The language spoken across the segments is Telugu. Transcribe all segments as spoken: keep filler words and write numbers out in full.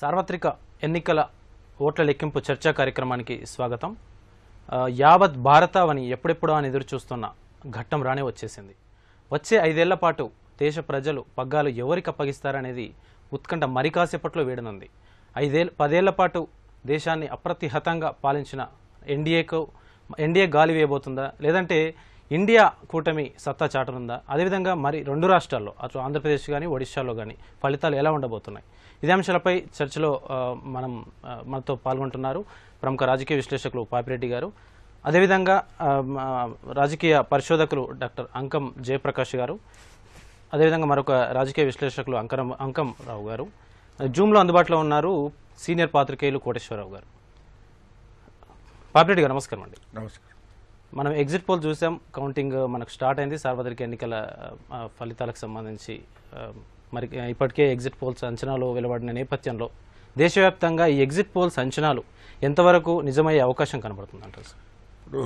సార్వత్రిక ఎన్నికల ఓట్ల లెక్కింపు చర్చా కార్యక్రమానికి స్వాగతం. యావత్ భారతావని ఎప్పుడెప్పుడో అని ఎదురు చూస్తున్న ఘట్టం రానే వచ్చేసింది. వచ్చే ఐదేళ్ల పాటు దేశ ప్రజలు పగ్గాలు ఎవరికి అప్పగిస్తారనేది ఉత్కంఠ మరి కాసేపట్లో వేడనుంది. ఐదేళ్ళ పదేళ్ల పాటు దేశాన్ని అప్రతిహతంగా పాలించిన ఎన్డీఏకు ఎన్డీఏ గాలి వేయబోతుందా, లేదంటే ఇండియా కూటమి సత్తా చాటనుందా? అదేవిధంగా మరి రెండు రాష్ట్రాల్లో అటు ఆంధ్రప్రదేశ్ కానీ ఒడిశాలో కానీ ఫలితాలు ఎలా ఉండబోతున్నాయి? ఇదే అంశాలపై చర్చలో మనం మనతో పాల్గొంటున్నారు ప్రముఖ రాజకీయ విశ్లేషకులు పాపిరెడ్డి గారు, అదేవిధంగా రాజకీయ పరిశోధకులు డాక్టర్ అంకం జయప్రకాష్ గారు, అదేవిధంగా మరొక రాజకీయ విశ్లేషకులు అంకరం అంకం రావు గారు. జూమ్లో అందుబాటులో ఉన్నారు సీనియర్ పాత్రికేయులు కోటేశ్వరరావు గారు. పాపిరెడ్డి గారు నమస్కారం అండి. నమస్కారం. మనం ఎగ్జిట్ పోల్ చూసాం, కౌంటింగ్ మనకు స్టార్ట్ అయింది సార్వత్రిక ఎన్నికల ఫలితాలకు సంబంధించి. మరి ఇప్పటికే ఎగ్జిట్ పోల్స్ అంచనాలు వెలువడిన నేపథ్యంలో దేశవ్యాప్తంగా ఈ ఎగ్జిట్ పోల్స్ అంచనాలు ఎంతవరకు నిజమయ్యే అవకాశం కనబడుతుంది అంటారు సార్? ఇప్పుడు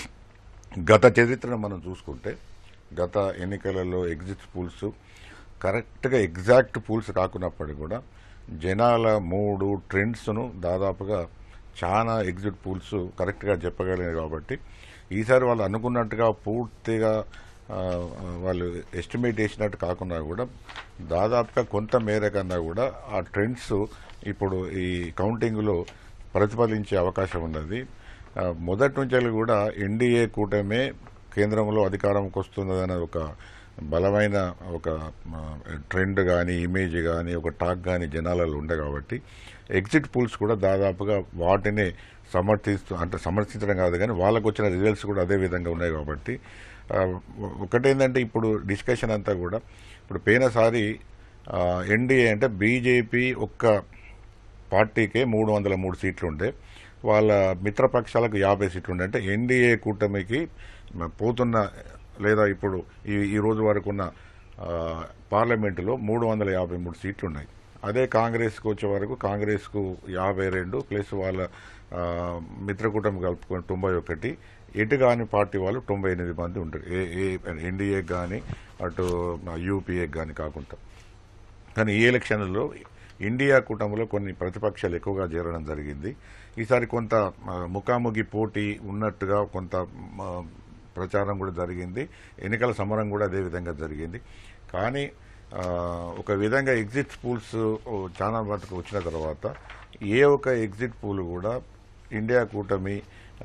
గత చరిత్రను మనం చూసుకుంటే గత ఎన్నికలలో ఎగ్జిట్ పోల్స్ కరెక్ట్గా ఎగ్జాక్ట్ పోల్స్ రాకున్నప్పటికీ కూడా జనాల మూడు ట్రెండ్స్ను దాదాపుగా చాలా ఎగ్జిట్ పోల్స్ కరెక్ట్గా చెప్పగలిగారు. కాబట్టి ఈసారి వాళ్ళు అనుకున్నట్టుగా పూర్తిగా వాళ్ళు ఎస్టిమేట్ చేసినట్టు కాకుండా కూడా దాదాపుగా కొంత మేర కన్నా కూడా ఆ ట్రెండ్స్ ఇప్పుడు ఈ కౌంటింగ్లో ప్రతిఫలించే అవకాశం ఉన్నది. మొదటి నుంచి కూడా ఎన్డీఏ కూటమే కేంద్రంలో అధికారంకి వస్తున్నదనే ఒక బలమైన ఒక ట్రెండ్ కానీ ఇమేజ్ కానీ ఒక టాక్ కానీ జనాలలో ఉండే కాబట్టి ఎగ్జిట్ పోల్స్ కూడా దాదాపుగా వాటిని సమర్థిస్తూ అంటే సమర్థించడం కాదు కానీ వాళ్ళకు వచ్చిన రిజల్ట్స్ కూడా అదే విధంగా ఉన్నాయి. కాబట్టి ఒకటేంటంటే ఇప్పుడు డిస్కషన్ అంతా కూడా ఇప్పుడు పోయినసారి ఎన్డీఏ అంటే బీజేపీ ఒక్క పార్టీకే మూడు వందల మూడు సీట్లు ఉండే, వాళ్ళ మిత్రపక్షాలకు యాభై సీట్లు ఉండే. అంటే ఎన్డీఏ కూటమికి పోతున్న లేదా ఇప్పుడు ఈ ఈ రోజు వరకు ఉన్న పార్లమెంటులో మూడు వందల యాభై మూడు సీట్లు ఉన్నాయి. అదే కాంగ్రెస్కి వచ్చే వరకు కాంగ్రెస్కు యాభై రెండు ప్లస్ వాళ్ళ మిత్రకూటమి కలుపుకొని తొంభై ఒకటి, ఎటు కాని పార్టీ వాళ్ళు తొంభై ఎనిమిది మంది ఉంటారు. ఏ ఏ ఎన్డీఏకి కానీ అటు యూపీఏకి కానీ కాకుండా. కానీ ఈ ఎలక్షన్లలో ఇండియా కూటమిలో కొన్ని ప్రతిపక్షాలు ఎక్కువగా చేరడం జరిగింది. ఈసారి కొంత ముఖాముఖి పోటీ ఉన్నట్టుగా కొంత ప్రచారం కూడా జరిగింది, ఎన్నికల సమరం కూడా అదే విధంగా జరిగింది. కానీ ఒక విధంగా ఎగ్జిట్ పోల్స్ చాలా వరకు వచ్చిన తర్వాత ఏ ఒక్క ఎగ్జిట్ పోల్ కూడా ఇండియా కూటమి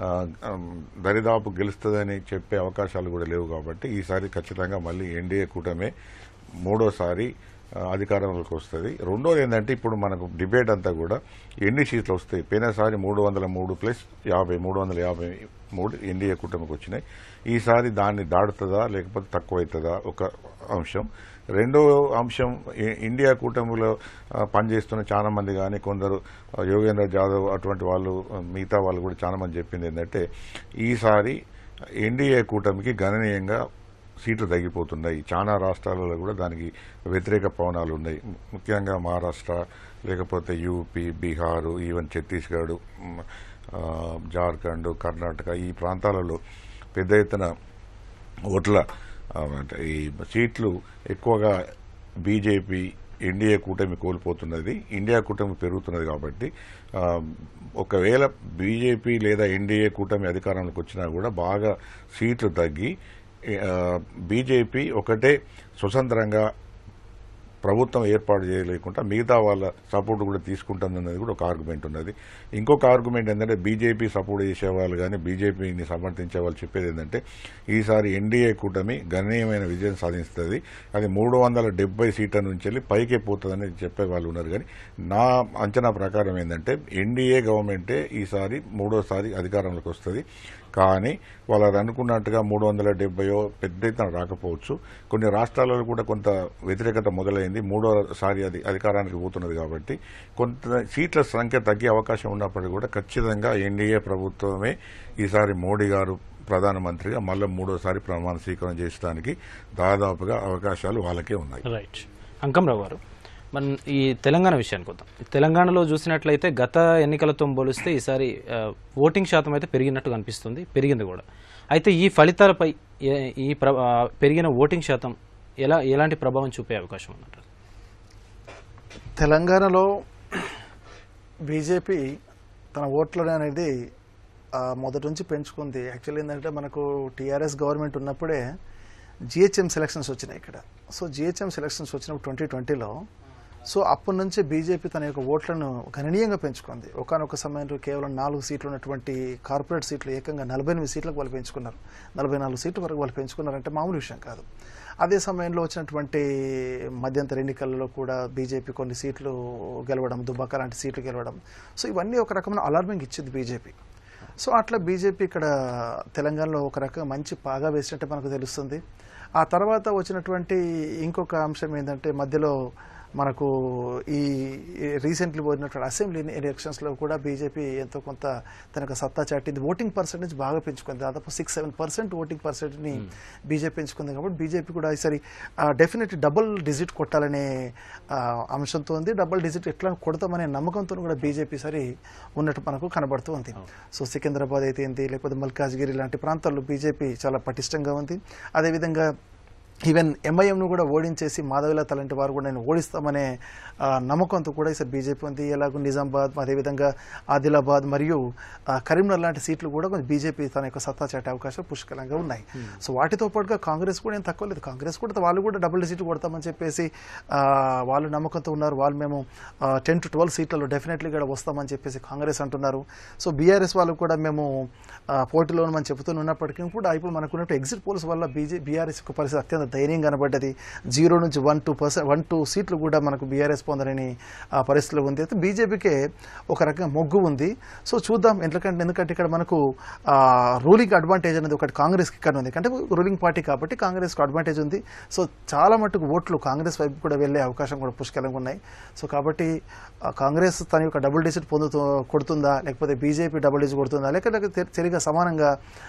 దరిదాపు గెలుస్తుందని చెప్పే అవకాశాలు కూడా లేవు. కాబట్టి ఈసారి ఖచ్చితంగా మళ్ళీ ఎన్డీఏ కూటమే మూడోసారి అధికారంలోకి వస్తుంది. రెండోది ఏంటంటే ఇప్పుడు మనకు డిబేట్ అంతా కూడా ఎన్ని సీట్లు వస్తాయి. పోయినసారి మూడు వందల మూడు ప్లస్ యాభై మూడు వందల యాభై మూడు ఎన్డీఏ కూటమికి వచ్చినాయి. ఈసారి దాన్ని దాడుతుందా లేకపోతే తక్కువ అవుతుందా ఒక అంశం. రెండో అంశం ఇండియా కూటమిలో పనిచేస్తున్న చాలా మంది కానీ కొందరు యోగేంద్ర జాదవ్ అటువంటి వాళ్ళు మిగతా వాళ్ళు కూడా చాలా మంది చెప్పింది ఏంటంటే ఈసారి ఎన్డీఏ కూటమికి గణనీయంగా సీట్లు తగ్గిపోతున్నాయి. చాలా రాష్ట్రాలలో కూడా దానికి వ్యతిరేక పవనాలు ఉన్నాయి. ముఖ్యంగా మహారాష్ట్ర లేకపోతే యూపీ, బీహారు, ఈవెన్ ఛత్తీస్గఢ్, జార్ఖండ్, కర్ణాటక ఈ ప్రాంతాలలో పెద్ద ఎత్తున ఓట్ల అంటే ఈ సీట్లు ఎక్కువగా బీజేపీ ఎన్డీఏ కూటమి కోల్పోతున్నది, ఇండియా కూటమి పెరుగుతున్నది. కాబట్టి ఒకవేళ బీజేపీ లేదా ఎన్డీఏ కూటమి అధికారంలోకి వచ్చినా కూడా బాగా సీట్లు తగ్గి బీజేపీ ఒకటే స్వతంత్రంగా ప్రభుత్వం ఏర్పాటు చేయలేకుండా మిగతా వాళ్ళ సపోర్ట్ కూడా తీసుకుంటుందన్నది కూడా ఒక ఆర్గ్యుమెంట్ ఉన్నది. ఇంకొక ఆర్గ్యుమెంట్ ఏంటంటే బీజేపీ సపోర్ట్ చేసేవాళ్ళు కానీ బీజేపీని సమర్థించే వాళ్ళు చెప్పేది ఏంటంటే ఈసారి ఎన్డీఏ కూటమి గణనీయమైన విజయం సాధిస్తుంది, అది మూడు వందల డెబ్బై సీట్ల నుంచి వెళ్ళి పైకే పోతుందని చెప్పే వాళ్ళు ఉన్నారు. కానీ నా అంచనా ప్రకారం ఏంటంటే ఎన్డీఏ గవర్నమెంటే ఈసారి మూడోసారి అధికారంలోకి వస్తుంది. కానీ వాళ్ళు అనుకున్నట్టుగా మూడు వందల డెబ్బయో పెద్ద ఎత్తున రాకపోవచ్చు. కొన్ని రాష్ట్రాలలో కూడా కొంత వ్యతిరేకత మొదలైంది, మూడోసారి అది అధికారానికి పోతున్నది. కాబట్టి కొంత సీట్ల సంఖ్య తగ్గే అవకాశం ఉన్నప్పటికీ కూడా ఖచ్చితంగా ఎన్డీఏ ప్రభుత్వమే ఈసారి మోడీ గారు ప్రధానమంత్రిగా మళ్ళీ మూడోసారి ప్రమాణ స్వీకారం చేయడానికి దాదాపుగా అవకాశాలు వాళ్ళకే ఉన్నాయి. రైట్. అంకంరావు గారు, మనం ఈ తెలంగాణ విషయానికి వద్దాం. తెలంగాణలో చూసినట్లయితే గత ఎన్నికలతో పోలిస్తే ఈసారి ఓటింగ్ శాతం అయితే పెరిగినట్టు కనిపిస్తుంది, పెరిగింది కూడా. అయితే ఈ ఫలితాలపై ఈ పెరిగిన ఓటింగ్ శాతం ఎలా ఎలాంటి ప్రభావం చూపే అవకాశం ఉందంటారు? తెలంగాణలో బీజేపీ తన ఓట్లను అనేది మొదటి నుంచి పెంచుకుంది. యాక్చువల్లీ ఏంటంటే మనకు టీఆర్ఎస్ గవర్నమెంట్ ఉన్నప్పుడే జిహెచ్ఎం సెలక్షన్స్ వచ్చినాయి ఇక్కడ. సో జిహెచ్ఎం సెలక్షన్స్ వచ్చినప్పుడు ట్వంటీ ట్వంటీలో సో అప్పటి నుంచి బీజేపీ తన యొక్క ఓట్లను గణనీయంగా పెంచుకుంది. ఒకనొక సమయంలో కేవలం నాలుగు సీట్లు ఉన్నటువంటి కార్పొరేట్ సీట్లు ఏకంగా నలభై ఎనిమిది సీట్లకు వాళ్ళు పెంచుకున్నారు. నలభై నాలుగు సీట్ల వరకు వాళ్ళు పెంచుకున్నారంటే మామూలు విషయం కాదు. అదే సమయంలో వచ్చినటువంటి మధ్యంతర ఎన్నికలలో కూడా బీజేపీ కొన్ని సీట్లు గెలవడం, దుబ్బాక లాంటి సీట్లు గెలవడం, సో ఇవన్నీ ఒక రకమైన అలార్మింగ్ ఇచ్చింది బీజేపీ. సో అట్లా బీజేపీ ఇక్కడ తెలంగాణలో ఒక రకంగా మంచి పాగా వేసినట్టే మనకు తెలుస్తుంది. ఆ తర్వాత వచ్చినటువంటి ఇంకొక అంశం ఏంటంటే మధ్యలో మనకు ఈ రీసెంట్లీ పోయినటువంటి అసెంబ్లీ ఎలక్షన్స్లో కూడా బీజేపీ ఎంతో కొంత తనకు సత్తా చాటింది. ఓటింగ్ పర్సెంటేజ్ బాగా పెంచుకుంది. దాదాపు సిక్స్ సెవెన్ పర్సెంట్ ఓటింగ్ పర్సెంట్ని బీజేపీ పెంచుకుంది. కాబట్టి బీజేపీ కూడా ఈసారి డెఫినెట్ డబుల్ డిజిట్ కొట్టాలనే అంశంతో ఉంది. డబుల్ డిజిట్ ఎట్లా కొడతామనే నమ్మకంతో కూడా బీజేపీ సరి ఉన్నట్టు మనకు కనబడుతూ ఉంది. సో సికింద్రాబాద్ అయితే ఏంటి, లేకపోతే మల్కాజ్గిరి లాంటి ప్రాంతాల్లో బీజేపీ చాలా పటిష్టంగా ఉంది. అదేవిధంగా ఈవెన్ ఎంఐఎంను కూడా ఓడించేసి మాధవిలత లాంటి వారు కూడా నేను ఓడిస్తామనే నమ్మకంతో కూడా ఈసారి బీజేపీ ఉంది. ఎలాగో నిజామాబాద్, అదేవిధంగా ఆదిలాబాద్ మరియు కరీంనగర్ లాంటి సీట్లు కూడా కొంచెం బీజేపీ తన యొక్క సత్తా చాటే అవకాశాలు పుష్కలంగా ఉన్నాయి. సో వాటితో పాటుగా కాంగ్రెస్ కూడా ఏం తక్కువ లేదు. కాంగ్రెస్ కూడా వాళ్ళు కూడా డబుల్ సీట్లు కొడతామని చెప్పేసి వాళ్ళు నమ్మకంతో ఉన్నారు. వాళ్ళు మేము టెన్ టు ట్వెల్వ్ సీట్లలో డెఫినెట్లీ కూడా వస్తామని చెప్పేసి కాంగ్రెస్ అంటున్నారు. సో బీఆర్ఎస్ వాళ్ళు కూడా మేము పోటీలో మనం చెబుతూ ఉన్నప్పటికీ కూడా ఇప్పుడు మనకున్నట్టు ఎగ్జిట్ పోల్స్ వల్ల బీజే బీఆర్ఎస్ యొక్క పరిస్థితి అత్యంత ధైర్యం కనబడ్డది. జీరో నుంచి one two percent one two సీట్లు కూడా మనకు బీఆర్ఎస్ పొందలేని పరిస్థితిలో ఉంది. అయితే బీజేపీకే ఒక రకంగా మొగ్గు ఉంది. సో చూద్దాం. ఎందుకంటే ఎందుకంటే ఇక్కడ మనకు రూలింగ్ అడ్వాంటేజ్ అనేది ఒకటి కాంగ్రెస్కి ఇక్కడ ఉంది. అంటే రూలింగ్ పార్టీ కాబట్టి కాంగ్రెస్కి అడ్వాంటేజ్ ఉంది. సో చాలా మటుకు ఓట్లు కాంగ్రెస్ వైపు కూడా వెళ్లే అవకాశం కూడా పుష్కలంగా ఉన్నాయి. సో కాబట్టి కాంగ్రెస్ తన యొక్క డబుల్ డిజిట్ పొందుతూ కొడుతుందా, లేకపోతే బీజేపీ డబుల్ డిజిట్ కొడుతుందా, లేకపోతే సరిగా సమానంగా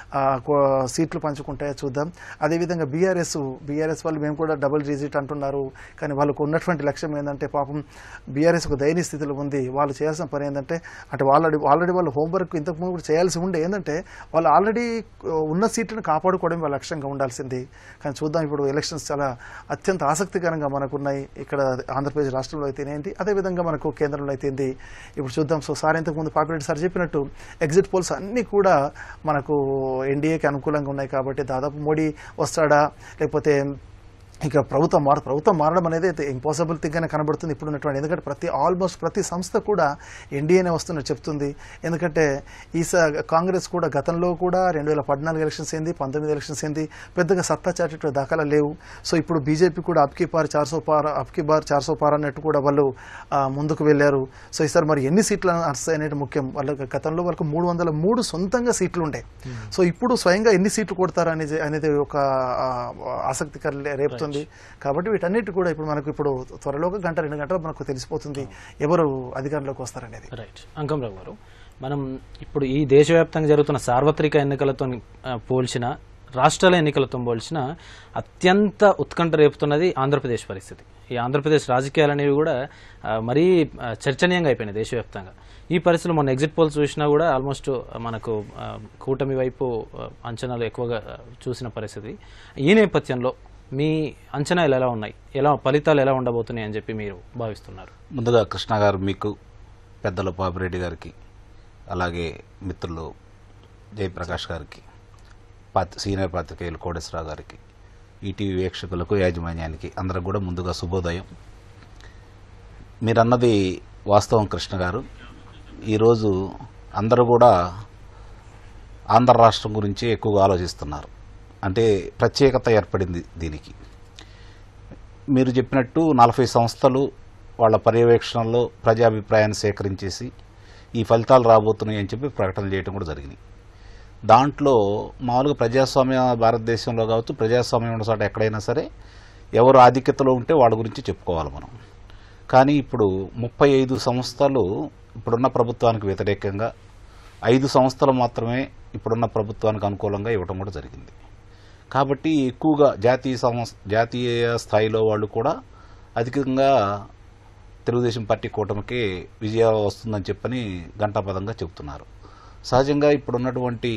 సీట్లు పంచుకుంటాయో చూద్దాం. అదేవిధంగా బీఆర్ఎస్ బీఆర్ఎస్ వాళ్ళు మేము కూడా డబుల్ డిజిట్ అంటున్నారు. కానీ వాళ్ళకు ఉన్నటువంటి లక్ష్యం ఏంటంటే పాపం బీఆర్ఎస్ ఒక దయనీయ స్థితిలో ఉంది. వాళ్ళు చేయాల్సిన పని ఏంటంటే అంటే ఆల్రెడీ ఆల్రెడీ వాళ్ళు హోంవర్క్ ఇంతకుముందు కూడా చేయాల్సి ఉండే. ఏంటంటే వాళ్ళు ఆల్రెడీ ఉన్న సీట్లను కాపాడుకోవడం వాళ్ళ లక్ష్యంగా ఉండాల్సింది. కానీ చూద్దాం. ఇప్పుడు ఎలక్షన్స్ చాలా అత్యంత ఆసక్తికరంగా మనకున్నాయి. ఇక్కడ ఆంధ్రప్రదేశ్ రాష్ట్రంలో అయితేనేంటి, అదేవిధంగా మనకు కేంద్రంలో అయితే ఇప్పుడు చూద్దాం. సో సార్ ఇంతకుముందు పాపిరెడ్డి సార్ చెప్పినట్టు ఎగ్జిట్ పోల్స్ అన్నీ కూడా మనకు ఎన్డీఏకి అనుకూలంగా ఉన్నాయి. కాబట్టి దాదాపు మోడీ వస్తాడా, లేకపోతే ఇక ప్రభుత్వం మార ప్రభుత్వం మారడం అనేది అయితే ఇంపాసిబుల్ థింగ్గానే కనబడుతుంది ఇప్పుడు ఉన్నటువంటి. ఎందుకంటే ప్రతి ఆల్మోస్ట్ ప్రతి సంస్థ కూడా ఎన్డీఏనే వస్తున్నట్టు చెప్తుంది. ఎందుకంటే ఈ కాంగ్రెస్ కూడా గతంలో కూడా రెండు వేల పద్నాలుగు ఎలక్షన్స్ ఏంది, పంతొమ్మిది ఎలక్షన్స్ ఏంది, పెద్దగా సత్తా చాటే దాఖలా లేవు. సో ఇప్పుడు బీజేపీ కూడా అబ్కి బార్ చార్సో పార్ అబ్కి బార్ చార్సో పార్ అన్నట్టు కూడా వాళ్ళు ముందుకు వెళ్ళారు. సో ఈసారి మరి ఎన్ని సీట్లు వస్తాయి అనేది ముఖ్యం. వాళ్ళకి గతంలో వాళ్ళకు మూడు వందల మూడు సొంతంగా సీట్లు ఉండే. సో ఇప్పుడు స్వయంగా ఎన్ని సీట్లు కొడతారు అనేది అనేది ఒక ఆసక్తికర రేపుతుంది. కాబట్టి వీటన్నిటి కూడా ఇప్పుడు మనకు ఇప్పుడు త్వరలో ఒక గంట రెండు గంటలు మనకు తెలిసిపోతుంది ఎవరు అధికారంలోకి వస్తారనేది. రైట్. అంకంరావు గారు, మనం ఇప్పుడు ఈ దేశవ్యాప్తంగా జరుగుతున్న సార్వత్రిక ఎన్నికలతో పోల్చిన, రాష్ట్రాల ఎన్నికలతో పోల్చిన అత్యంత ఉత్కంఠ రేపుతున్నది ఆంధ్రప్రదేశ్ పరిస్థితి. ఈ ఆంధ్రప్రదేశ్ రాజకీయాలు అనేవి కూడా మరీ చర్చనీయంగా అయిపోయినాయి దేశవ్యాప్తంగా. ఈ పరిస్థితుల్లో మన ఎగ్జిట్ పోల్స్ చూసినా కూడా ఆల్మోస్ట్ మనకు కూటమి వైపు అంచనాలు ఎక్కువగా చూసిన పరిస్థితి. ఈ నేపథ్యంలో మీ అంచనాలు ఎలా ఉన్నాయి, ఎలా ఫలితాలు ఎలా ఉండబోతున్నాయి అని చెప్పి మీరు భావిస్తున్నారు? ముందుగా కృష్ణ గారు, మీకు పెద్దలు పాపిరెడ్డి గారికి, అలాగే మిత్రులు జయప్రకాష్ గారికి, సీనియర్ పాత్రికేయులు కోటేశ్వరరావు గారికి, ఈటీవీ వీక్షకులకు, యాజమాన్యానికి అందరికి కూడా ముందుగా శుభోదయం. మీరన్నది వాస్తవం కృష్ణ గారు. ఈరోజు అందరూ కూడా ఆంధ్ర రాష్ట్రం గురించి ఎక్కువగా ఆలోచిస్తున్నారు. అంటే ప్రత్యేకత ఏర్పడింది దీనికి. మీరు చెప్పినట్టు నలభై సంస్థలు వాళ్ళ పర్యవేక్షణలో ప్రజాభిప్రాయాన్ని సేకరించేసి ఈ ఫలితాలు రాబోతున్నాయి అని చెప్పి ప్రకటన చేయడం కూడా జరిగింది. దాంట్లో మామూలుగా ప్రజాస్వామ్య భారతదేశంలో కావచ్చు, ప్రజాస్వామ్యం ఉన్న చోట ఎక్కడైనా సరే ఎవరు ఆధిక్యతలో ఉంటే వాళ్ళ గురించి చెప్పుకోవాలి మనం. కానీ ఇప్పుడు ముప్పై ఐదు సంస్థలు ఇప్పుడున్న ప్రభుత్వానికి వ్యతిరేకంగా, ఐదు సంస్థలు మాత్రమే ఇప్పుడున్న ప్రభుత్వానికి అనుకూలంగా ఇవ్వడం కూడా జరిగింది. కాబట్టి ఎక్కువగా జాతీయ సంస్థ జాతీయ స్థాయిలో వాళ్ళు కూడా అధికంగా తెలుగుదేశం పార్టీ కూటమికి విజయం వస్తుందని చెప్పని ఘంటాపదంగా చెబుతున్నారు. సహజంగా ఇప్పుడున్నటువంటి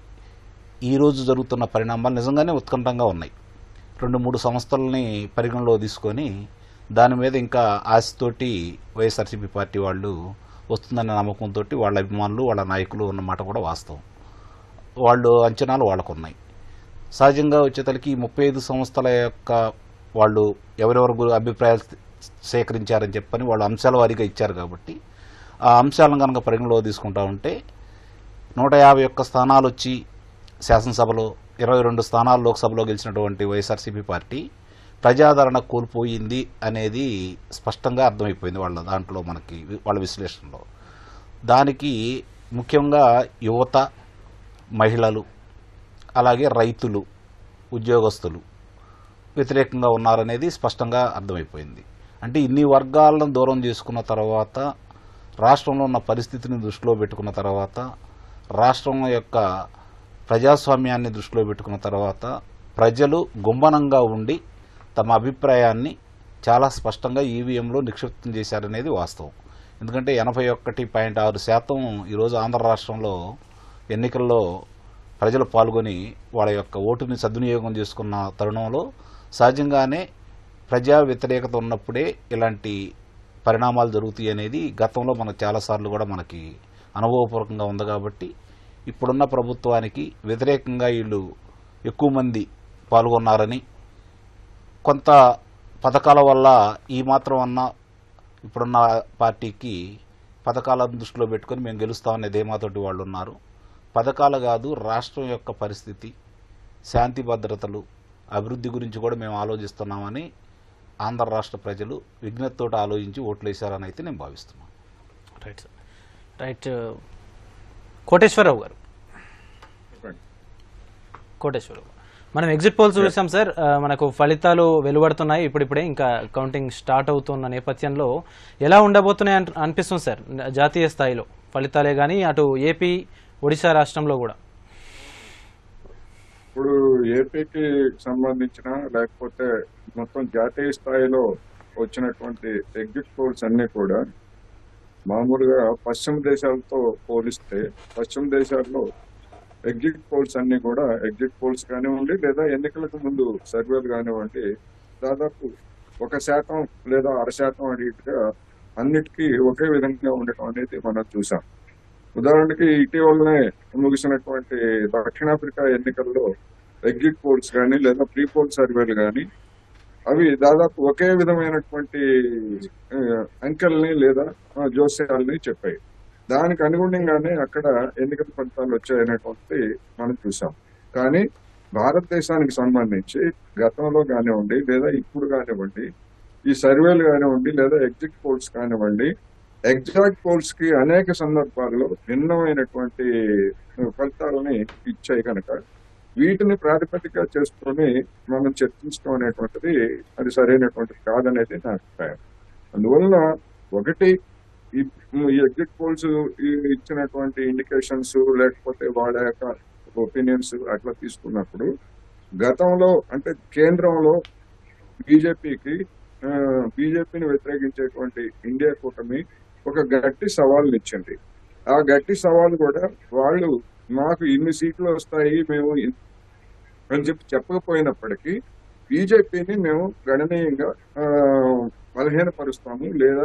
ఈరోజు జరుగుతున్న పరిణామాలు నిజంగానే ఉత్కంఠంగా ఉన్నాయి. రెండు మూడు సంస్థలని పరిగణలో తీసుకొని దాని మీద ఇంకా ఆశతోటి వైఎస్ఆర్సీపీ పార్టీ వాళ్ళు వస్తుందనే నమ్మకంతో వాళ్ళ అభిమానులు వాళ్ళ నాయకులు ఉన్నమాట కూడా వాస్తవం. వాళ్ళు అంచనాలు వాళ్ళకు ఉన్నాయి. సహజంగా వచ్చేతలకి ముప్పై ఐదు సంస్థల యొక్క వాళ్ళు ఎవరెవరు అభిప్రాయాలు సేకరించారని చెప్పని వాళ్ళు అంశాల వారీగా ఇచ్చారు కాబట్టి ఆ అంశాలను కనుక పరిగణలో తీసుకుంటా ఉంటే నూట యాభై ఒక్క స్థానాలు వచ్చి శాసనసభలో ఇరవై రెండు స్థానాలు లోక్సభలో గెలిచినటువంటి వైఎస్ఆర్సీపీ పార్టీ ప్రజాదరణ కోల్పోయింది అనేది స్పష్టంగా అర్థమైపోయింది వాళ్ళ దాంట్లో మనకి వాళ్ళ విశ్లేషణలో. దానికి ముఖ్యంగా యువత, మహిళలు, అలాగే రైతులు, ఉద్యోగస్తులు వ్యతిరేకంగా ఉన్నారనేది స్పష్టంగా అర్థమైపోయింది. అంటే ఇన్ని వర్గాలను దూరం చేసుకున్న తర్వాత, రాష్ట్రంలో ఉన్న పరిస్థితిని దృష్టిలో పెట్టుకున్న తర్వాత, రాష్ట్రం యొక్క ప్రజాస్వామ్యాన్ని దృష్టిలో పెట్టుకున్న తర్వాత ప్రజలు గుంబనంగా ఉండి తమ అభిప్రాయాన్ని చాలా స్పష్టంగా ఈవీఎంలో నిక్షిప్తం చేశారనేది వాస్తవం. ఎందుకంటే ఎనభై ఒకటి పాయింట్ ఆరు శాతం ఈరోజు ఆంధ్ర రాష్ట్రంలో ఎన్నికల్లో ప్రజలు పాల్గొని వాళ్ళ యొక్క ఓటుని సద్వినియోగం చేసుకున్న తరుణంలో సహజంగానే ప్రజా వ్యతిరేకత ఉన్నప్పుడే ఇలాంటి పరిణామాలు జరుగుతాయి అనేది గతంలో మనకు చాలాసార్లు కూడా మనకి అనుభవపూర్వకంగా ఉంది. కాబట్టి ఇప్పుడున్న ప్రభుత్వానికి వ్యతిరేకంగా వీళ్ళు ఎక్కువ మంది పాల్గొన్నారని, కొంత పథకాల వల్ల ఈ మాత్రం అన్న ఇప్పుడున్న పార్టీకి పథకాలను దృష్టిలో పెట్టుకుని మేము గెలుస్తామనే ధీమాతోటి వాళ్ళు ఉన్నారు. పథకాలు కాదు, రాష్ట్రం యొక్క పరిస్థితి, శాంతి భద్రతలు, అభివృద్ధి గురించి కూడా మేము ఆలోచిస్తున్నామని ఆంధ్ర రాష్ట్ర ప్రజలు విజ్ఞతతో ఆలోచించి ఓట్లు వేశారని అయితే నేను భావిస్తున్నాను. Right sir. రైట్. కోటేశ్వరరావు గారు, కోటేశ్వరరావు మనం ఎగ్జిట్ పోల్స్ చూసాం సార్. మనకు ఫలితాలు వెలువడుతున్నాయి ఇప్పుడిప్పుడే, ఇంకా కౌంటింగ్ స్టార్ట్ అవుతున్న నేపథ్యంలో ఎలా ఉండబోతున్నాయి అనిపిస్తుంది సార్ జాతీయ స్థాయిలో ఫలితాలే కానీ, అటు ఏపీ, ఒడిశా రాష్ట్రంలో కూడా? ఇప్పుడు ఏపీకి సంబంధించిన లేకపోతే మొత్తం జాతీయ స్థాయిలో వచ్చినటువంటి ఎగ్జిట్ పోల్స్ అన్ని కూడా మామూలుగా పశ్చిమ దేశాలతో పోలిస్తే పశ్చిమ దేశాల్లో ఎగ్జిట్ పోల్స్ అన్ని కూడా ఎగ్జిట్ పోల్స్ కానివ్వండి లేదా ఎన్నికలకు ముందు సర్వేలు కానివ్వండి దాదాపు ఒక శాతం లేదా అర శాతం అడిగిగా అన్నిటికీ ఒకే విధంగా ఉండటం అనేది మనం చూసాం. ఉదాహరణకి ఇటీవలనే ముగిసినటువంటి దక్షిణాఫ్రికా ఎన్నికల్లో ఎగ్జిట్ పోల్స్ కానీ లేదా ప్రీ పోల్ సర్వేలు కానీ అవి దాదాపు ఒకే విధమైనటువంటి అంకెల్ని లేదా జోస్యాలని చెప్పాయి. దానికి అనుగుణంగానే అక్కడ ఎన్నికల ఫలితాలు వచ్చాయనేటువంటి మనం చూసాం. కానీ భారతదేశానికి సంబంధించి గతంలో కానివ్వండి లేదా ఇప్పుడు కానివ్వండి ఈ సర్వేలు కానివ్వండి లేదా ఎగ్జిట్ పోల్స్ కానివ్వండి ఎగ్జాక్ట్ పోల్స్ కి అనేక సందర్భాల్లో భిన్నమైనటువంటి ఫలితాలని ఇచ్చాయి కనుక వీటిని ప్రాతిపదికగా చేసుకొని మనం చర్చించడం అనేటువంటిది అది సరైనటువంటిది కాదనేది నా అభిప్రాయం. అందువల్ల ఒకటి ఈ ఎగ్జిట్ పోల్స్ ఇచ్చినటువంటి ఇండికేషన్స్ లేకపోతే వాళ్ళ యొక్క ఒపీనియన్స్ అట్లా తీసుకున్నప్పుడు గతంలో అంటే కేంద్రంలో బీజేపీకి బీజేపీని వ్యతిరేకించేటువంటి ఇండియా కూటమి ఒక గట్టి సవాల్ని ఇచ్చింది. ఆ గట్టి సవాల్ కూడా వాళ్ళు మాకు ఇన్ని సీట్లు వస్తాయి మేము అని చెప్పి చెప్పకపోయినప్పటికీ బీజేపీని మేము గణనీయంగా బలహీనపరుస్తాము లేదా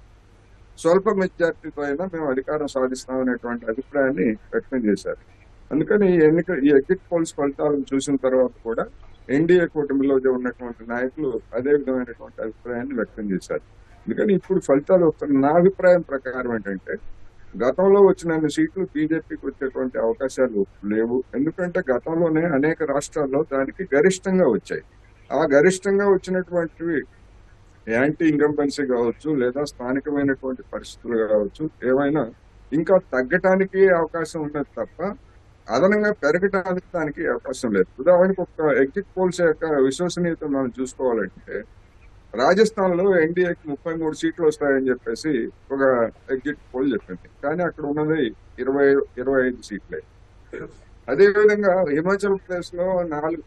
స్వల్ప మెజార్టీతో అయినా మేము అధికారం సాధిస్తాం అనేటువంటి అభిప్రాయాన్ని వ్యక్తం చేశారు. అందుకని ఈ ఎన్నిక ఈ ఎగ్జిట్ పోల్స్ ఫలితాలను చూసిన తర్వాత కూడా ఎన్డీఏ కూటమిలో ఉన్నటువంటి నాయకులు అదే విధమైనటువంటి అభిప్రాయాన్ని వ్యక్తం చేశారు. అందుకని ఇప్పుడు ఫలితాలు వస్తున్న నా అభిప్రాయం ప్రకారం ఏంటంటే గతంలో వచ్చిన సీట్లు బీజేపీకి వచ్చేటువంటి అవకాశాలు లేవు. ఎందుకంటే గతంలోనే అనేక రాష్ట్రాల్లో దానికి గరిష్టంగా వచ్చాయి. ఆ గరిష్టంగా వచ్చినటువంటివి యాంటీ ఇంకంబెన్సీ కావచ్చు లేదా స్థానికమైనటువంటి పరిస్థితులు కావచ్చు ఏమైనా ఇంకా తగ్గటానికి అవకాశం ఉన్నది తప్ప అదనంగా పెరగటానికి దానికి అవకాశం లేదు. ఉదాహరణకు ఒక ఎగ్జిట్ పోల్స్ యొక్క విశ్వసనీయత మనం చూసుకోవాలంటే రాజస్థాన్ లో ఎన్డీఏకి ముప్పై మూడు సీట్లు వస్తాయని చెప్పేసి ఒక ఎగ్జిట్ పోల్ చెప్పింది. కానీ అక్కడ ఉన్నది ఇరవై ఇరవై ఐదు సీట్లే. అదేవిధంగా హిమాచల్ ప్రదేశ్ లో నాలుగు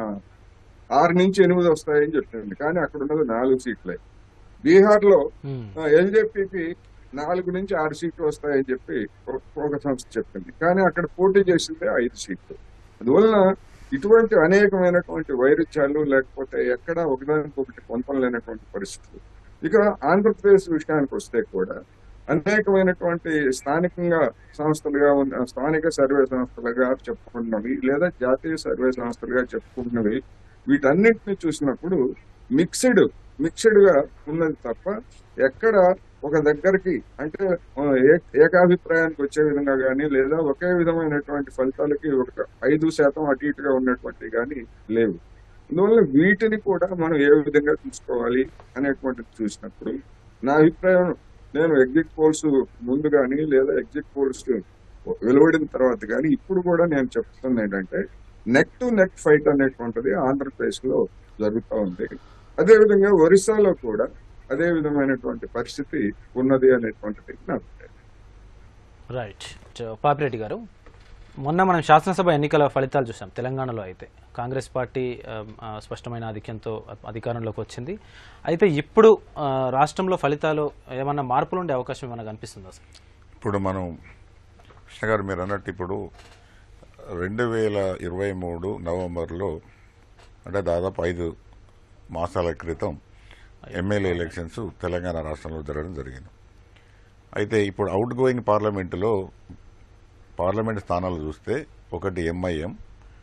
ఆరు నుంచి ఎనిమిది వస్తాయని చెప్పింది. కానీ అక్కడ ఉన్నది నాలుగు సీట్లే. బీహార్ లో ఎల్జేపీకి నాలుగు నుంచి ఆరు సీట్లు వస్తాయని చెప్పి ఒక సంస్థ చెప్పింది. కానీ అక్కడ పోటీ చేసిందే ఐదు సీట్లు. అందువలన ఇటువంటి అనేకమైనటువంటి వైరుధ్యాలు లేకపోతే ఎక్కడ ఒకదానికి ఒకటి పొంతం లేనటువంటి పరిస్థితులు. ఇక ఆంధ్రప్రదేశ్ విషయానికి వస్తే కూడా అనేకమైనటువంటి స్థానికంగా సంస్థలుగా ఉన్న స్థానిక సర్వే సంస్థలుగా చెప్పుకుంటున్నవి లేదా జాతీయ సర్వే సంస్థలుగా చెప్పుకుంటున్నవి వీటన్నిటిని చూసినప్పుడు మిక్స్డ్ మిక్స్డ్ గా ఉన్నది తప్ప ఎక్కడ ఒక దగ్గరికి అంటే ఏకాభిప్రాయానికి వచ్చే విధంగా కానీ లేదా ఒకే విధమైనటువంటి ఫలితాలకి ఒక ఐదు శాతం అటు ఇటుగా ఉన్నటువంటి కానీ లేవు. అందువల్ల వీటిని కూడా మనం ఏ విధంగా చూసుకోవాలి అనేటువంటిది చూసినప్పుడు నా అభిప్రాయం, నేను ఎగ్జిట్ పోల్స్ ముందు కానీ లేదా ఎగ్జిట్ పోల్స్ వెలువడిన తర్వాత కానీ ఇప్పుడు కూడా నేను చెప్తుంది ఏంటంటే నెక్ టు నెక్ ఫైట్ అనేటువంటిది ఆంధ్రప్రదేశ్ లో జరుగుతూ ఉంది. అదేవిధంగా ఒరిస్సాలో కూడా అదే విధమైనటువంటి పరిస్థితి ఉన్నది అనేటువంటిది నా అభిప్రాయం. రైట్. పాపిరెడ్డి గారు, మొన్న మనం శాసనసభ ఎన్నికల ఫలితాలు చూసాం. తెలంగాణలో అయితే కాంగ్రెస్ పార్టీ స్పష్టమైన ఆధిక్యంతో అధికారంలోకి వచ్చింది. అయితే ఇప్పుడు రాష్ట్రంలో ఫలితాలు ఏమన్నా మార్పులు ఉండే అవకాశం ఏమన్నా కనిపిస్తుందా సార్? ఇప్పుడు మనం కృష్ణ గారు మీరు అన్నట్టు ఇప్పుడు రెండు వేల ఇరవై మూడు నవంబర్లో అంటే దాదాపు ఐదు మాసాల క్రితం ఎమ్మెల్యే ఎలక్షన్స్ తెలంగాణ రాష్ట్రంలో జరగడం జరిగింది. అయితే ఇప్పుడు అవుట్ గోయింగ్ పార్లమెంటులో పార్లమెంట్ స్థానాలు చూస్తే ఒకటి ఎంఐఎం,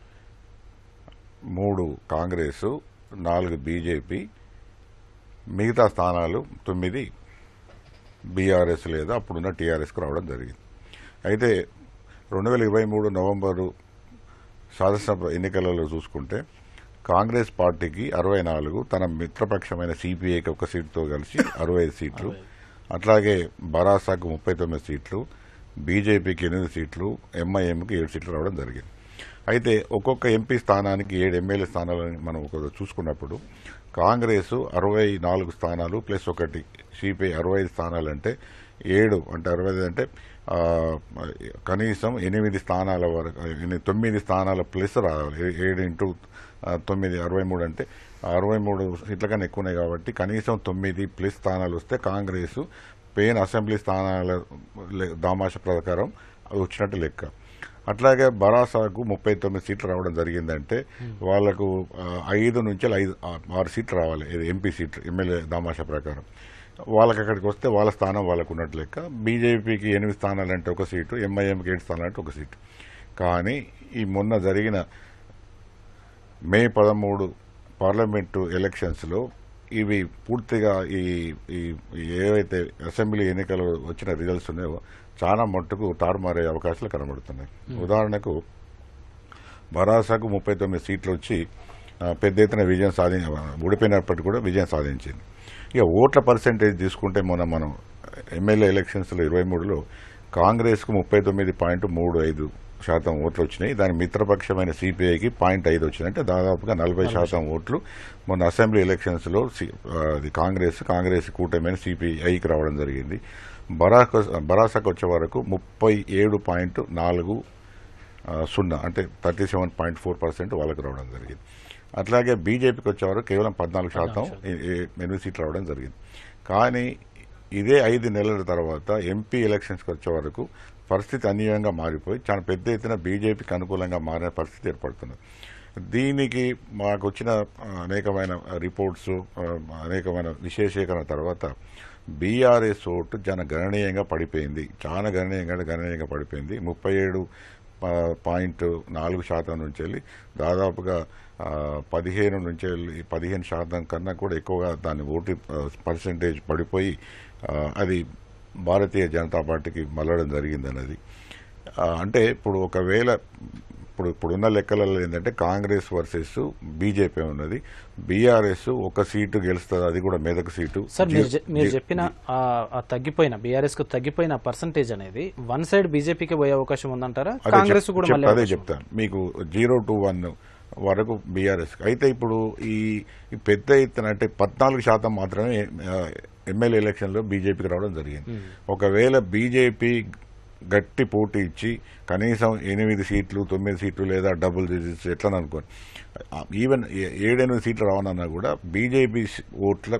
మూడు కాంగ్రెసు, నాలుగు బీజేపీ, మిగతా స్థానాలు తొమ్మిది బీఆర్ఎస్ లేదా అప్పుడున్న టీఆర్ఎస్కు రావడం జరిగింది. అయితే రెండు వేల ఇరవై మూడు నవంబరు శాసనసభ ఎన్నికలలో చూసుకుంటే కాంగ్రెస్ పార్టీకి అరవై నాలుగు, తన మిత్రపక్షమైన సిపిఐకి ఒక సీటుతో కలిసి అరవై ఐదు సీట్లు, అట్లాగే బరాసాకు ముప్పై తొమ్మిది సీట్లు, బీజేపీకి ఎనిమిది సీట్లు, ఎంఐఎంకి ఏడు సీట్లు రావడం జరిగింది. అయితే ఒక్కొక్క ఎంపీ స్థానానికి ఏడు ఎమ్మెల్యే స్థానాలని మనం ఒక చూసుకున్నప్పుడు కాంగ్రెస్ అరవై నాలుగు స్థానాలు ప్లస్ ఒకటి సిపిఐ అరవై ఐదు స్థానాలు అంటే ఏడు అంటే అరవై ఐదు అంటే కనీసం ఎనిమిది స్థానాల వరకు తొమ్మిది స్థానాల ప్లస్ రావాలి. ఏడు ఇంటూ తొమ్మిది అరవై మూడు అంటే అరవై మూడు సీట్ల కన్నా ఎక్కువ ఉన్నాయి కాబట్టి కనీసం తొమ్మిది ప్లస్ స్థానాలు వస్తే కాంగ్రెస్ పెయిన్ అసెంబ్లీ స్థానాల దామాష ప్రకారం వచ్చినట్టు లెక్క. అట్లాగే బరాసాకు ముప్పై తొమ్మిది సీట్లు రావడం జరిగిందంటే వాళ్లకు ఐదు నుంచి ఐదు ఆరు సీట్లు రావాలి ఎంపీ సీట్లు ఎమ్మెల్యే దామాష ప్రకారం. వాళ్ళకి అక్కడికి వస్తే వాళ్ళ స్థానం వాళ్ళకు ఉన్నట్టు లెక్క. బీజేపీకి ఎనిమిది స్థానాలంటే ఒక సీటు, ఎంఐఎంకి ఏడు స్థానాలంటే ఒక సీటు. కానీ ఈ మొన్న జరిగిన మే పదమూడు పార్లమెంటు ఎలక్షన్స్లో ఇవి పూర్తిగా ఈ ఏవైతే అసెంబ్లీ ఎన్నికలు వచ్చిన రిజల్ట్స్ ఉన్నాయో చాలా మట్టుకు తారుమారే అవకాశాలు కనబడుతున్నాయి. ఉదాహరణకు బరాసాకు ముప్పై తొమ్మిది సీట్లు వచ్చి పెద్ద ఎత్తున విజయం సాధి ఓడిపోయినప్పటికీ కూడా విజయం సాధించింది. ఇక ఓట్ల పర్సెంటేజ్ తీసుకుంటే మొన్న మనం ఎమ్మెల్యే ఎలక్షన్స్లో ఇరవై మూడులో కాంగ్రెస్కు ముప్పై తొమ్మిది పాయింట్ మూడు ఐదు శాతం ఓట్లు వచ్చినాయి. దాని మిత్రపక్షమైన సిపిఐకి పాయింట్ ఐదు వచ్చినాయి. అంటే దాదాపుగా నలభై శాతం ఓట్లు మొన్న అసెంబ్లీ ఎలక్షన్స్లో కాంగ్రెస్ కాంగ్రెస్ కూటమైన సిపిఐకి రావడం జరిగింది. బరాక బరాసాకు వచ్చే వరకు ముప్పై ఏడు పాయింట్ నాలుగు సున్నా అంటే thirty seven point four percent వాళ్ళకు రావడం జరిగింది. అట్లాగే బీజేపీకి వచ్చేవారు కేవలం పద్నాలుగు శాతం ఎనిమిది సీట్లు రావడం జరిగింది. కానీ ఇదే ఐదు నెలల తర్వాత ఎంపీ ఎలక్షన్స్కి వచ్చే వరకు పరిస్థితి అన్యాయంగా మారిపోయి చాలా పెద్ద ఎత్తున బీజేపీకి అనుకూలంగా మారిన పరిస్థితి ఏర్పడుతున్నది. దీనికి మాకు వచ్చిన అనేకమైన రిపోర్ట్స్ అనేకమైన విశేషీకరణ తర్వాత బీఆర్ఎస్ ఓటు జన గణనీయంగా పడిపోయింది. చాలా గణనీయంగా గణనీయంగా పడిపోయింది. ముప్పై ఏడు పాయింట్ నాలుగు శాతం నుంచి వెళ్ళి దాదాపుగా పదిహేను నుంచి వెళ్ళి పదిహేను శాతం కన్నా కూడా ఎక్కువగా దాని ఓటు పర్సెంటేజ్ పడిపోయి అది భారతీయ జనతా పార్టీకి మళ్ళడం జరిగిందన్నది. అంటే ఇప్పుడు ఒకవేళ ఇప్పుడు ఇప్పుడున్న లెక్కలలో ఏంటంటే కాంగ్రెస్ వర్సెస్ బీజేపీ ఉన్నది. బీఆర్ఎస్ ఒక సీటు గెలుస్తుంది, అది కూడా మెదక్ సీటు. సార్ మీరు చెప్పిన తగ్గిపోయిన బీఆర్ఎస్ కు తగ్గిపోయిన పర్సంటేజ్ అనేది వన్ సైడ్ బీజేపీకి పోయే అవకాశం ఉందంటారా? కాంగ్రెస్ కూడా అదే చెప్తాను మీకు, జీరో టు వన్ వరకు బీఆర్ఎస్. అయితే ఇప్పుడు ఈ పెద్ద ఎత్తున అంటే పద్నాలుగు శాతం మాత్రమే ఎమ్మెల్యే ఎలక్షన్లో బీజేపీకి రావడం జరిగింది. ఒకవేళ బీజేపీ గట్టి పోటీ ఇచ్చి కనీసం ఎనిమిది సీట్లు తొమ్మిది సీట్లు లేదా డబుల్ డిజిట్స్ ఎట్లా అనుకోండి, ఈవెన్ ఏడెనిమిది సీట్లు రావనన్నా కూడా బీజేపీ ఓట్ల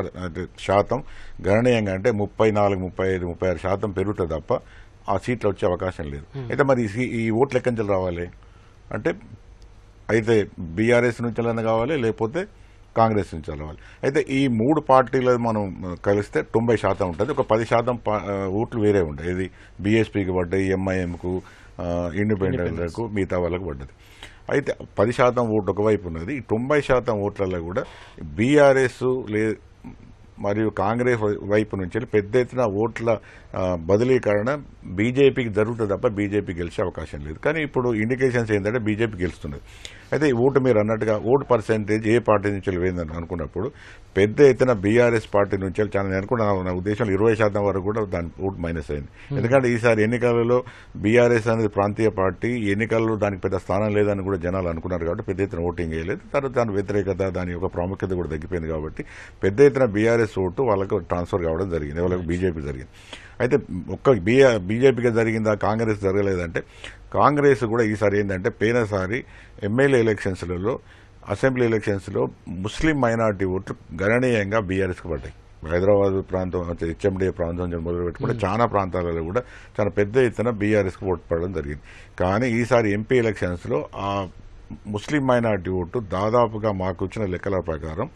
శాతం గణనీయంగా అంటే ముప్పై నాలుగు ముప్పై ఐదు ముప్పై ఆరు శాతం పెరుగుతుంది తప్ప ఆ సీట్లు వచ్చే అవకాశం లేదు. అయితే మరి ఈ ఓట్లు ఎక్కడి నుంచి రావాలి అంటే అయితే బీఆర్ఎస్ నుంచి కావాలి, లేకపోతే కాంగ్రెస్ నుంచి వెళ్ళవాలి. అయితే ఈ మూడు పార్టీలు మనం కలిస్తే తొంభై శాతం ఉంటుంది. ఒక పది శాతం ఓట్లు వేరే ఉంటాయి. ఇది బీఎస్పీకి పడ్డాయి, ఎంఐఎంకు, ఇండిపెండెంట్లకు, మిగతా వాళ్ళకు పడ్డది. అయితే పది శాతం ఓటు ఒకవైపు ఉన్నది. ఈ తొంభై శాతం ఓట్లలో కూడా బీఆర్ఎస్ లే మరియు కాంగ్రెస్ వైపు నుంచి పెద్ద ఎత్తున ఓట్ల బదిలీకరణ బీజేపీకి జరుగుతుంది తప్ప బీజేపీ గెలిచే అవకాశం లేదు. కానీ ఇప్పుడు ఇండికేషన్స్ ఏంటంటే బీజేపీ గెలుస్తున్నది. అయితే ఈ ఓటు మీరు అన్నట్టుగా ఓటు పర్సెంటేజ్ ఏ పార్టీ నుంచి వెళ్ళిందని అనుకున్నప్పుడు పెద్ద ఎత్తున బీఆర్ఎస్ పార్టీ నుంచి చాలా నేను అనుకున్నా నా ఉద్దేశంలో ఇరవై శాతం వరకు కూడా దాని ఓటు మైనస్ అయింది. ఎందుకంటే ఈసారి ఎన్నికలలో బీఆర్ఎస్ అనేది ప్రాంతీయ పార్టీ, ఎన్నికల్లో దానికి పెద్ద స్థానం లేదని కూడా జనాలు అనుకున్నారు కాబట్టి పెద్ద ఎత్తున ఓటింగ్ వేయలేదు. తర్వాత దాని వ్యతిరేకత, దాని యొక్క ప్రాముఖ్యత కూడా తగ్గిపోయింది కాబట్టి పెద్ద ఎత్తున బీఆర్ఎస్ ఓటు వాళ్ళకు ట్రాన్స్ఫర్ కావడం జరిగింది, వాళ్ళకు బీజేపీ జరిగింది. అయితే ఒక్క బీఆర్ బీజేపీకి జరిగిందా, కాంగ్రెస్ జరగలేదంటే కాంగ్రెస్ కూడా ఈసారి ఏంటంటే పోయినసారి ఎమ్మెల్యే ఎలక్షన్స్లలో, అసెంబ్లీ ఎలక్షన్స్లో ముస్లిం మైనార్టీ ఓట్లు గణనీయంగా బీఆర్ఎస్కి పడ్డాయి. హైదరాబాద్ ప్రాంతం, హెచ్ఎండి ప్రాంతం మొదలు పెట్టుకుంటే చాలా ప్రాంతాలలో కూడా చాలా పెద్ద ఎత్తున బీఆర్ఎస్కి ఓటు పడడం జరిగింది. కానీ ఈసారి ఎంపీ ఎలక్షన్స్లో ఆ ముస్లిం మైనార్టీ ఓటు దాదాపుగా మాకు వచ్చిన లెక్కల ప్రకారం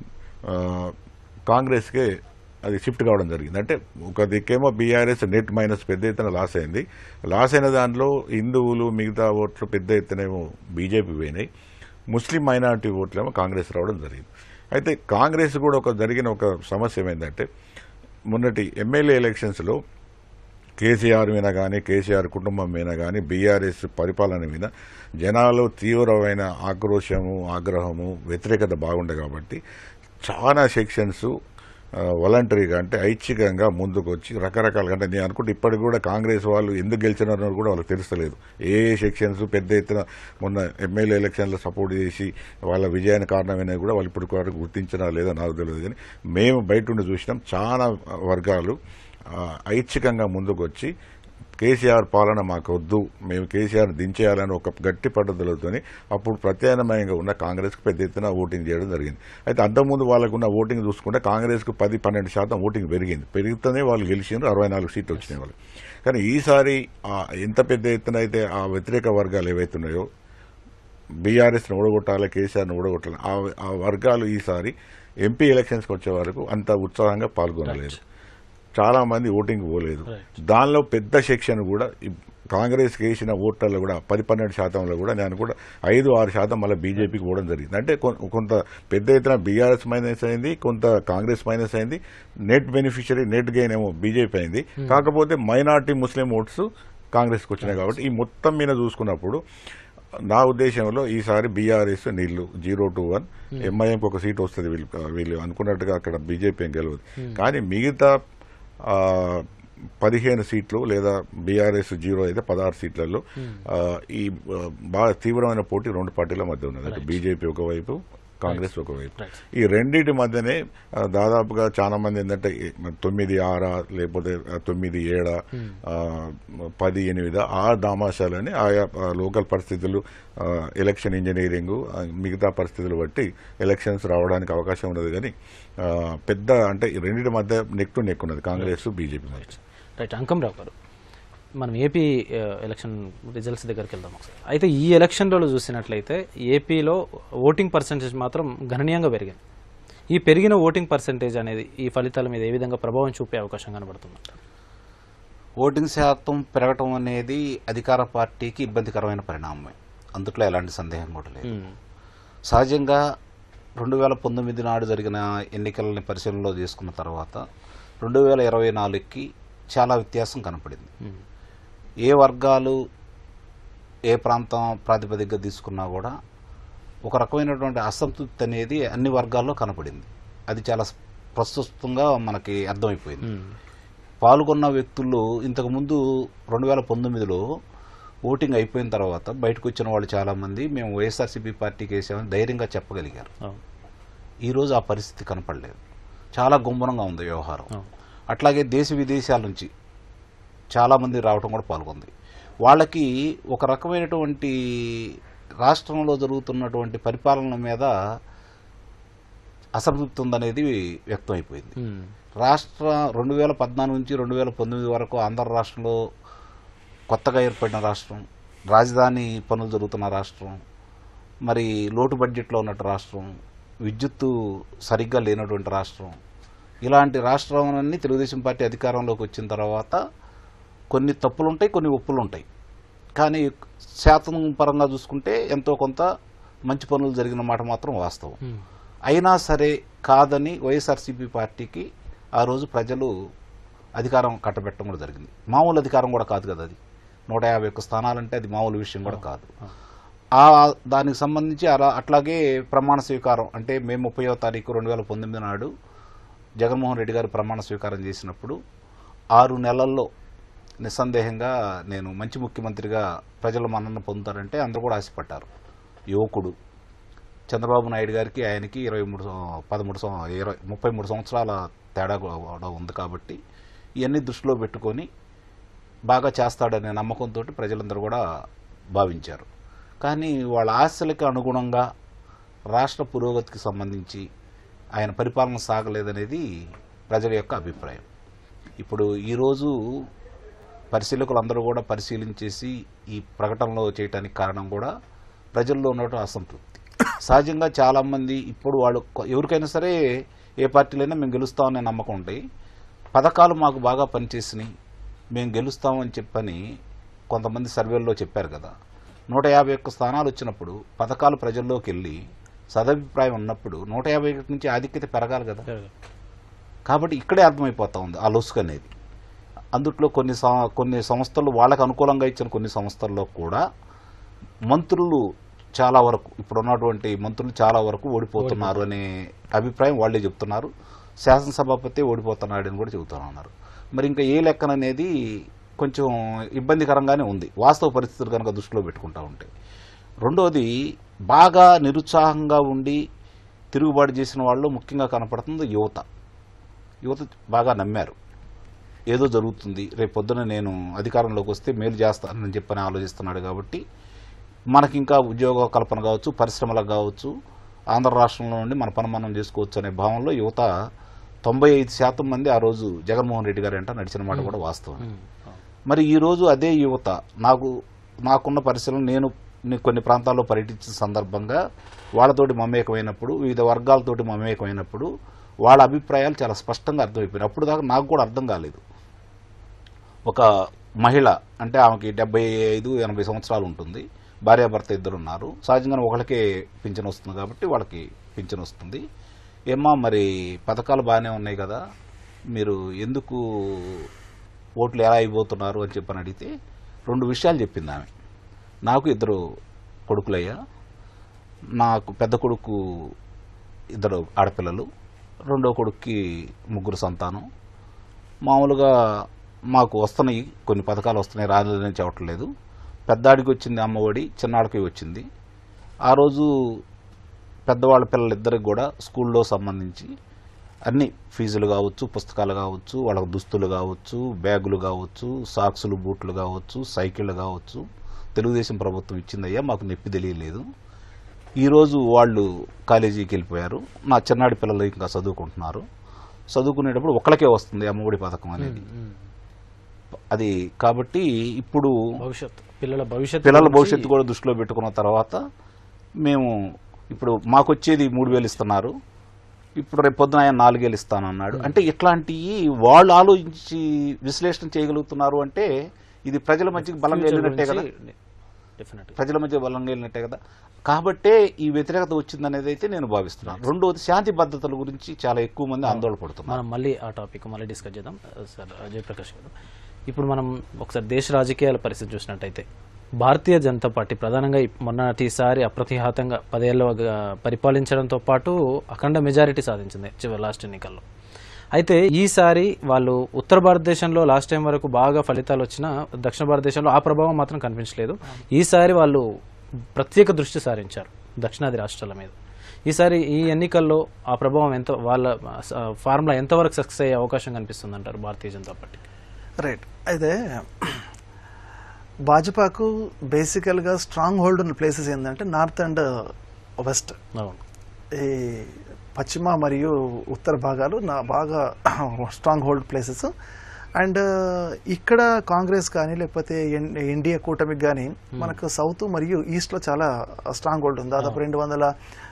కాంగ్రెస్కే అది షిఫ్ట్ కావడం జరిగింది. అంటే ఒక దిక్కేమో బీఆర్ఎస్ నెట్ మైనస్ పెద్ద ఎత్తున లాస్ అయింది. లాస్ అయిన దాంట్లో హిందువులు మిగతా ఓట్లు పెద్ద ఎత్తునేమో బీజేపీ పోయినాయి, ముస్లిం మైనార్టీ ఓట్లేమో కాంగ్రెస్ రావడం జరిగింది. అయితే కాంగ్రెస్ కూడా ఒక జరిగిన ఒక సమస్య ఏమైందంటే మొన్నటి ఎమ్మెల్యే ఎలక్షన్స్లో కేసీఆర్ మీద కానీ, కేసీఆర్ కుటుంబం మీద కానీ, బీఆర్ఎస్ పరిపాలన మీద జనాలు తీవ్రమైన ఆక్రోశము, ఆగ్రహము, వ్యతిరేకత బాగుండే కాబట్టి చాలా సెక్షన్స్ వాలంటరీగా అంటే ఐచ్ఛికంగా ముందుకు వచ్చి రకరకాలుగా, అంటే నేను అనుకుంటే ఇప్పటికి కూడా కాంగ్రెస్ వాళ్ళు ఎందుకు గెలిచినారో కూడా వాళ్ళకి తెలుస్తలేదు. ఏ ఏ సెక్షన్స్ పెద్ద ఎత్తున మొన్న ఎమ్మెల్యే ఎలక్షన్లో సపోర్ట్ చేసి వాళ్ళ విజయానికి కారణమైనవి కూడా వాళ్ళు ఇప్పటికి వరకు గుర్తించినా లేదో నాకు తెలియదు. కానీ మేము బయట ఉండి చూసినాం చాలా వర్గాలు ఐచ్ఛికంగా ముందుకు వచ్చి కేసీఆర్ పాలన మాకు వద్దు, మేము కేసీఆర్ దించేయాలని ఒక గట్టి పట్టుదలతోని అప్పుడు ప్రత్యామ్నాయంగా ఉన్న కాంగ్రెస్కు పెద్ద ఎత్తున ఓటింగ్ చేయడం జరిగింది. అయితే అంతకుముందు వాళ్ళకు ఉన్న ఓటింగ్ చూసుకుంటే కాంగ్రెస్కు పది పన్నెండు శాతం ఓటింగ్ పెరిగింది. పెరిగితేనే వాళ్ళు గెలిచినారు, అరవై నాలుగు సీట్లు వచ్చినాయి వాళ్ళు. కానీ ఈసారి ఎంత పెద్ద ఎత్తున అయితే ఆ వ్యతిరేక వర్గాలు ఏవైతున్నాయో బీఆర్ఎస్ను ఓడగొట్టాలి, కేసీఆర్ను ఓడగొట్టాలి, ఆ వర్గాలు ఈసారి ఎంపీ ఎలక్షన్స్కి వచ్చే వరకు అంత ఉత్సాహంగా పాల్గొనలేదు. చాలా మంది ఓటింగ్ పోలేదు. దానిలో పెద్ద సెక్షన్ కూడా కాంగ్రెస్ వేసిన ఓట్లలో కూడా పది పన్నెండు శాతంలో కూడా నేను కూడా ఐదు ఆరు శాతం మళ్ళీ బీజేపీకి పోవడం జరిగింది. అంటే కొంత పెద్ద ఎత్తున బీఆర్ఎస్ మైనస్ అయింది, కొంత కాంగ్రెస్ మైనస్ అయింది, నెట్ బెనిఫిషరీ నెట్ గెయిన్ ఏమో బీజేపీ అయింది. కాకపోతే మైనార్టీ ముస్లిం ఓట్స్ కాంగ్రెస్కి వచ్చినాయి. కాబట్టి ఈ మొత్తం మీద చూసుకున్నప్పుడు నా ఉద్దేశంలో ఈసారి బీఆర్ఎస్ నీళ్లు జీరో టు వన్, ఎంఐఎంకి ఒక సీట్ వస్తుంది, వీళ్ళు వీళ్ళు అనుకున్నట్టుగా అక్కడ బీజేపీ ఏం గెలవదు. కానీ మిగతా పదిహేను సీట్లు లేదా బీఆర్ఎస్ జీరో అయితే పదహారు సీట్లలో ఈ బాగా తీవ్రమైన పోటీ రెండు పార్టీల మధ్య ఉన్నది. అంటే బీజేపీ ఒకవైపు, కాంగ్రెస్ ఒకవైపు. ఈ రెండింటి మధ్యనే దాదాపుగా చాలా మంది ఏంటంటే తొమ్మిది ఆరా లేకపోతే తొమ్మిది ఏడా పది ఎనిమిది ఆ దామాషాలని ఆయా లోకల్ పరిస్థితులు, ఎలక్షన్ ఇంజనీరింగ్, మిగతా పరిస్థితులు బట్టి ఎలక్షన్స్ రావడానికి అవకాశం ఉన్నది. కానీ పెద్ద అంటే రెండింటి మధ్య నెక్ టు నెక్ ఉన్నది కాంగ్రెస్ బీజేపీ మధ్య. రైట్. అంకంరావు గారు, మనం ఏపీ ఎలక్షన్ రిజల్ట్స్ దగ్గరికి వెళ్దాం ఒకసారి. అయితే ఈ ఎలక్షన్లలో చూసినట్లయితే ఏపీలో ఓటింగ్ పర్సెంటేజ్ మాత్రం గణనీయంగా పెరిగింది. ఈ పెరిగిన ఓటింగ్ పర్సెంటేజ్ అనేది ఈ ఫలితాల మీద ఏ విధంగా ప్రభావం చూపే అవకాశం కనబడుతుంది? ఓటింగ్ శాతం పెరగటం అనేది అధికార పార్టీకి ఇబ్బందికరమైన పరిణామమే, అందుట్లో ఎలాంటి సందేహం కూడా లేదు. సహజంగా రెండు వేల పంతొమ్మిది నాడు జరిగిన ఎన్నికలని పరిశీలనలో తీసుకున్న తర్వాత రెండు వేల ఇరవై నాలుగుకి చాలా వ్యత్యాసం కనపడింది. ఏ వర్గాలు ఏ ప్రాంతం ప్రాతిపదికగా తీసుకున్నా కూడా ఒక రకమైనటువంటి అసంతృప్తి అనేది అన్ని వర్గాల్లో కనపడింది. అది చాలా ప్రస్తుతంగా మనకి అర్థమైపోయింది. పాల్గొన్న వ్యక్తుల్లో ఇంతకుముందు రెండు వేల పంతొమ్మిదిలో ఓటింగ్ అయిపోయిన తర్వాత బయటకు వచ్చిన వాళ్ళు చాలామంది మేము వైఎస్ఆర్సీపీ పార్టీకి వేసామని ధైర్యంగా చెప్పగలిగారు. ఈరోజు ఆ పరిస్థితి కనపడలేదు, చాలా గుంభనంగా ఉంది వ్యవహారం. అట్లాగే దేశ విదేశాల నుంచి చాలామంది రావడం కూడా పాల్గొంది. వాళ్ళకి ఒక రకమైనటువంటి రాష్ట్రంలో జరుగుతున్నటువంటి పరిపాలన మీద అసంతృప్తి ఉందనేది వ్యక్తమైపోయింది. రాష్ట్ర రెండు వేల పద్నాలుగు నుంచి రెండు వేల పంతొమ్మిది వరకు ఆంధ్ర రాష్ట్రంలో కొత్తగా ఏర్పడిన రాష్ట్రం, రాజధాని పనులు జరుగుతున్న రాష్ట్రం, మరి లోటు బడ్జెట్లో ఉన్నట్టు రాష్ట్రం, విద్యుత్తు సరిగ్గా లేనటువంటి రాష్ట్రం. ఇలాంటి రాష్ట్రాలన్నీ తెలుగుదేశం పార్టీ అధికారంలోకి వచ్చిన తర్వాత కొన్ని తప్పులు ఉంటాయి, కొన్ని ఒప్పులు ఉంటాయి. కానీ శాతం పరంగా చూసుకుంటే ఎంతో కొంత మంచి పనులు జరిగిన మాట మాత్రం వాస్తవం. అయినా సరే కాదని వైఎస్ఆర్సీపీ పార్టీకి ఆ రోజు ప్రజలు అధికారం కట్టబెట్టడం కూడా జరిగింది. మామూలు అధికారం కూడా కాదు కదా, అది నూట యాభై ఒక్క స్థానాలంటే అది మామూలు విషయం కూడా కాదు. ఆ దానికి సంబంధించి అలా అట్లాగే ప్రమాణ స్వీకారం అంటే మే ముప్పైవ తారీఖు రెండు వేల పంతొమ్మిది నాడు జగన్మోహన్ రెడ్డి గారు ప్రమాణ స్వీకారం చేసినప్పుడు ఆరు నెలల్లో నిస్సందేహంగా నేను మంచి ముఖ్యమంత్రిగా ప్రజల మన్నన పొందుతారంటే అందరూ కూడా ఆశపడ్డారు. యువకుడు చంద్రబాబు నాయుడు గారికి ఆయనకి ఇరవై మూడు పదమూడు ఇరవై ముప్పై మూడు సంవత్సరాల తేడా కూడా ఉంది కాబట్టి ఇవన్నీ దృష్టిలో పెట్టుకొని బాగా చేస్తాడనే నమ్మకంతో ప్రజలందరూ కూడా భావించారు. కానీ వాళ్ళ ఆశలకు అనుగుణంగా రాష్ట్ర పురోగతికి సంబంధించి ఆయన పరిపాలన సాగలేదనేది ప్రజల యొక్క అభిప్రాయం. ఇప్పుడు ఈరోజు పరిశీలకులందరూ కూడా పరిశీలించేసి ఈ ప్రకటనలో చేయడానికి కారణం కూడా ప్రజల్లో ఉన్నటువంటి అసంతృప్తి. సహజంగా చాలామంది ఇప్పుడు వాళ్ళు ఎవరికైనా సరే ఏ పార్టీలైనా మేము గెలుస్తామనే నమ్మకం ఉంటాయి. పథకాలు మాకు బాగా పనిచేసినాయి, మేము గెలుస్తామని చెప్పని కొంతమంది సర్వేల్లో చెప్పారు కదా. నూట యాభై ఒక్క స్థానాలు వచ్చినప్పుడు పథకాలు ప్రజల్లోకి వెళ్ళి సదభిప్రాయం ఉన్నప్పుడు నూట యాభై ఒకటి నుంచి ఆధిక్యత పెరగాలి కదా. కాబట్టి ఇక్కడే అర్థమైపోతా ఉంది ఆ లొసుకు అనేది. అందుట్లో కొన్ని కొన్ని సంస్థలు వాళ్ళకు అనుకూలంగా ఇచ్చిన కొన్ని సంస్థల్లో కూడా మంత్రులు చాలా వరకు ఇప్పుడు ఉన్నటువంటి మంత్రులు చాలా వరకు ఓడిపోతున్నారు అనే అభిప్రాయం వాళ్ళే చెప్తున్నారు. శాసనసభాపతి ఓడిపోతున్నాడని కూడా చెబుతూ ఉన్నారు. మరి ఇంకా ఏ లెక్కననేది కొంచెం ఇబ్బందికరంగానే ఉంది వాస్తవ పరిస్థితులు కనుక దృష్టిలో పెట్టుకుంటా ఉంటే. రెండోది బాగా నిరుత్సాహంగా ఉండి తిరుగుబాటు చేసిన వాళ్ళు ముఖ్యంగా కనపడుతుంది యువత. యువత బాగా నమ్మారు ఏదో జరుగుతుంది, రేపు పొద్దున నేను అధికారంలోకి వస్తే మేలు చేస్తానని చెప్పని ఆలోచిస్తున్నాడు. కాబట్టి మనకి ఇంకా ఉద్యోగ కల్పన కావచ్చు, పరిశ్రమలకు కావచ్చు, ఆంధ్ర రాష్ట్రంలో నుండి మన పని మనం చేసుకోవచ్చు అనే భావంలో యువత తొంభై ఐదు శాతం మంది ఆ రోజు జగన్మోహన్ రెడ్డి గారు అంట నడిచిన మాట కూడా వాస్తవం. మరి ఈరోజు అదే యువత నాకు నాకున్న పరిస్థితులు నేను కొన్ని ప్రాంతాల్లో పర్యటించిన సందర్భంగా వాళ్ళతోటి మమేకమైనప్పుడు, వివిధ వర్గాలతోటి మమేకమైనప్పుడు వాళ్ళ అభిప్రాయాలు చాలా స్పష్టంగా అర్థమైపోయినాయి. అప్పుడు దాకా నాకు కూడా అర్థం కాలేదు. ఒక మహిళ అంటే ఆమెకి డెబ్బై ఐదు ఎనభై సంవత్సరాలు ఉంటుంది, భార్యాభర్త ఇద్దరు ఉన్నారు. సహజంగానే ఒకళ్ళకే పింఛన్ వస్తుంది కాబట్టి వాళ్ళకి పింఛన్ వస్తుంది. ఏమ్మా మరి పథకాలు బాగానే ఉన్నాయి కదా, మీరు ఎందుకు ఓట్లు ఎలా అయిపోతున్నారు అని చెప్పని అడిగితే రెండు విషయాలు చెప్పింది ఆమె. నాకు ఇద్దరు కొడుకులయ్యా, నాకు పెద్ద కొడుకు ఇద్దరు ఆడపిల్లలు, రెండో కొడుక్కి ముగ్గురు సంతానం. మామూలుగా మాకు వస్తున్నాయి కొన్ని పథకాలు వస్తున్నాయి, రాలేదని చెప్పట్లేదు. పెద్దాడికి వచ్చింది అమ్మఒడి, చిన్నాడికి వచ్చింది. ఆ రోజు పెద్దవాళ్ళ పిల్లలిద్దరికి కూడా స్కూల్లో సంబంధించి అన్ని ఫీజులు కావచ్చు, పుస్తకాలు కావచ్చు, వాళ్ళకు దుస్తులు కావచ్చు, బ్యాగులు కావచ్చు, సాక్సులు బూట్లు కావచ్చు, సైకిళ్ళు కావచ్చు తెలుగుదేశం ప్రభుత్వం ఇచ్చిందయ్యా, మాకు నొప్పి తెలియలేదు. ఈరోజు వాళ్ళు కాలేజీకి వెళ్ళిపోయారు, నా చిన్నాడి పిల్లలు ఇంకా చదువుకుంటున్నారు. చదువుకునేటప్పుడు ఒక్కళ్ళకే వస్తుంది అమ్మఒడి పథకం అనేది. అది కాబట్టి ఇప్పుడు భవిష్యత్తు పిల్లల భవిష్యత్తు పిల్లల భవిష్యత్తు కూడా దృష్టిలో పెట్టుకున్న తర్వాత మేము ఇప్పుడు మాకు వచ్చేది మూడు వేలు ఇస్తున్నారు, ఇప్పుడు రేపు పొద్దున ఆయన నాలుగేళ్ళు ఇస్తానన్నాడు. అంటే ఇట్లాంటివి వాళ్ళు ఆలోచించి విశ్లేషణ చేయగలుగుతున్నారు అంటే ఇది ప్రజల మధ్యకి బలంగా వెళ్ళినట్టే కదా, ప్రజల మధ్య బలంగా వెళ్ళినట్టే కదా. కాబట్టే ఈ వ్యతిరేకత వచ్చిందనేది అయితే నేను భావిస్తున్నాను. రెండోది శాంతి భద్రతల గురించి చాలా ఎక్కువ మంది ఆందోళన పడుతున్నారు. మనం మళ్ళీ ఆ టాపిక్ మళ్ళీ డిస్కస్ చేద్దాం సార్. జయప్రకాష్ గారు, ఇప్పుడు మనం ఒకసారి దేశ రాజకీయాల పరిస్థితి చూసినట్టయితే భారతీయ జనతా పార్టీ ప్రధానంగా మొన్నటిసారి అప్రతిహాతంగా పదేళ్ళ పరిపాలించడంతో పాటు అఖండ మెజారిటీ సాధించింది చివరి లాస్ట్ ఎన్నికల్లో. అయితే ఈసారి వాళ్ళు ఉత్తర భారతదేశంలో లాస్ట్ టైం వరకు బాగా ఫలితాలు వచ్చినా దక్షిణ భారతదేశంలో ఆ ప్రభావం మాత్రం కనిపించలేదు. ఈసారి వాళ్ళు ప్రత్యేక దృష్టి సారించారు దక్షిణాది రాష్ట్రాల మీద. ఈసారి ఈ ఎన్నికల్లో ఆ ప్రభావం ఎంత, వాళ్ళ ఫార్ములా ఎంతవరకు సక్సెస్ అయ్యే అవకాశం కనిపిస్తుంది అంటారు భారతీయ జనతా పార్టీ? రైట్. అయితే భాజపాకు బేసికల్గా స్ట్రాంగ్ హోల్డ్ ఉన్న ప్లేసెస్ ఏంటంటే నార్త్ అండ్ వెస్ట్. ఈ పశ్చిమ మరియు ఉత్తర భాగాలు నా బాగా స్ట్రాంగ్ హోల్డ్ ప్లేసెస్. అండ్ ఇక్కడ కాంగ్రెస్ కానీ లేకపోతే ఎన్డీఏ కూటమికి కానీ మనకు సౌత్ మరియు ఈస్ట్లో చాలా స్ట్రాంగ్ హోల్డ్ ఉంది. దాదాపు రెండు వందల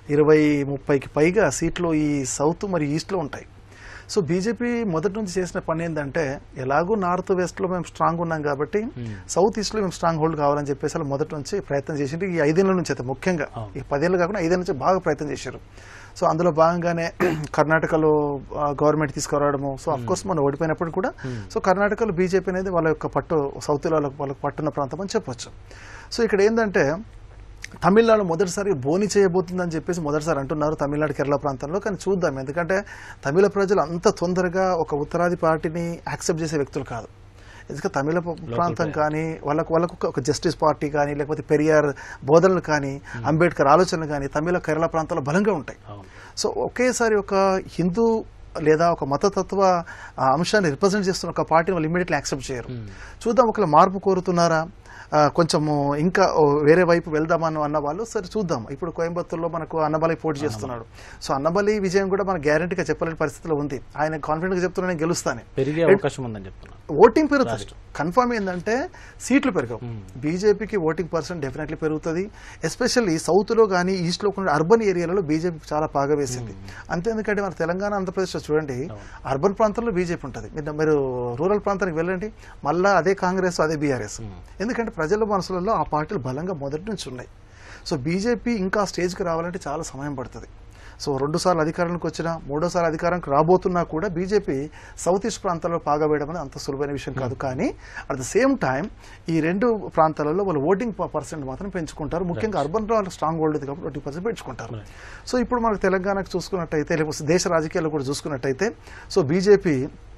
ఇరవై ముప్పైకి పైగా సీట్లు ఈ సౌత్ మరియు ఈస్ట్లో ఉంటాయి. సో బీజేపీ మొదటి నుంచి చేసిన పని ఏంటంటే ఎలాగో నార్త్ వెస్ట్లో మేము స్ట్రాంగ్ ఉన్నాం కాబట్టి సౌత్ ఈస్ట్లో మేము స్ట్రాంగ్ హోల్డ్ కావాలని చెప్పేసి వాళ్ళు మొదటి నుంచి ప్రయత్నం చేసింది. ఈ ఐదేళ్ల నుంచి అయితే ముఖ్యంగా ఈ పదేళ్ళు కాకుండా ఐదేళ్ల నుంచి బాగా ప్రయత్నం చేశారు. సో అందులో భాగంగానే కర్ణాటకలో గవర్నమెంట్ తీసుకురావడము. సో అఫ్ కోర్స్ మనం ఓడిపోయినప్పుడు కూడా సో కర్ణాటకలో బీజేపీ అనేది వాళ్ళ యొక్క పట్టు సౌత్ వాళ్ళకి వాళ్ళకి పట్టున్న ప్రాంతం అని చెప్పొచ్చు. సో ఇక్కడ ఏంటంటే తమిళనాడు మొదటిసారి బోని చేయబోతుందని చెప్పేసి మొదటిసారి అంటున్నారు తమిళనాడు కేరళ ప్రాంతంలో. కానీ చూద్దాం, ఎందుకంటే తమిళ ప్రజలు అంత తొందరగా ఒక ఉత్తరాది పార్టీని యాక్సెప్ట్ చేసే వ్యక్తులు కాదు. ఎందుకంటే తమిళ ప్రాంతం కానీ వాళ్ళకు వాళ్ళకు ఒక జస్టిస్ పార్టీ కానీ లేకపోతే పెరియార్ బోధనలు కానీ అంబేద్కర్ ఆలోచనలు కానీ తమిళ కేరళ ప్రాంతాల్లో బలంగా ఉంటాయి. సో ఒకేసారి ఒక హిందూ లేదా ఒక మతతత్వ అంశాన్ని రిప్రజెంట్ చేస్తున్న ఒక పార్టీని వాళ్ళు ఇమ్మీడియట్లీ యాక్సెప్ట్ చేయరు. చూద్దాం, ఒకవేళ మార్పు కోరుతున్నారా, కొంచెము ఇంకా వేరే వైపు వెళ్దామని అన్న వాళ్ళు సరే చూద్దాం. ఇప్పుడు కోయంబత్తూరులో మనకు అన్నబలి పోటీ చేస్తున్నాడు. సో అన్నబలి విజయం కూడా మనకు గ్యారంటీగా చెప్పలేని పరిస్థితిలో ఉంది. ఆయన కాన్ఫిడెంట్ గా చెప్తున్నా నేను గెలుస్తాను, పెరిగే అవకాశం ఉందని చెప్తున్నా. ఓటింగ్ పెరుగుతుంది, కన్ఫర్మ్ ఏంటంటే సీట్లు పెరగవు. బీజేపీకి ఓటింగ్ పర్సెంట్ డెఫినెట్లీ పెరుగుతుంది. ఎస్పెషల్లీ సౌత్ లో కానీ ఈస్ట్ లో కొన్ని అర్బన్ ఏరియాలలో బీజేపీ చాలా బాగా వేసింది. అంతే, ఎందుకంటే మన తెలంగాణ ఆంధ్రప్రదేశ్ లో చూడండి అర్బన్ ప్రాంతాల్లో బీజేపీ ఉంటుంది. మీరు మీరు రూరల్ ప్రాంతానికి వెళ్ళండి, మళ్ళా అదే కాంగ్రెస్ అదే బీఆర్ఎస్. ఎందుకంటే ప్రజల మనసులలో ఆ పార్టీలు బలంగా మొదటి నుంచి ఉన్నాయి. సో బీజేపీ ఇంకా స్టేజ్కి రావాలంటే చాలా సమయం పడుతుంది. సో రెండు సార్లు అధికారంలోకి వచ్చినా మూడోసారి అధికారానికి రాబోతున్నా కూడా బీజేపీ సౌత్ ఈస్ట్ ప్రాంతాల్లో పాగవేయడం అనేది అంత సులభమైన విషయం కాదు. కానీ అట్ ద సేమ్ టైం ఈ రెండు ప్రాంతాలలో వాళ్ళు ఓటింగ్ పర్సెంట్ మాత్రం పెంచుకుంటారు. ముఖ్యంగా అర్బన్లో వాళ్ళు స్ట్రాంగ్ హోల్డ్ కాబట్టి ఓటింగ్ పర్సెంట్ పెంచుకుంటారు. సో ఇప్పుడు మనకు తెలంగాణకు చూసుకున్నట్టయితే లేకపోతే దేశ రాజకీయాల్లో కూడా చూసుకున్నట్టయితే సో బీజేపీ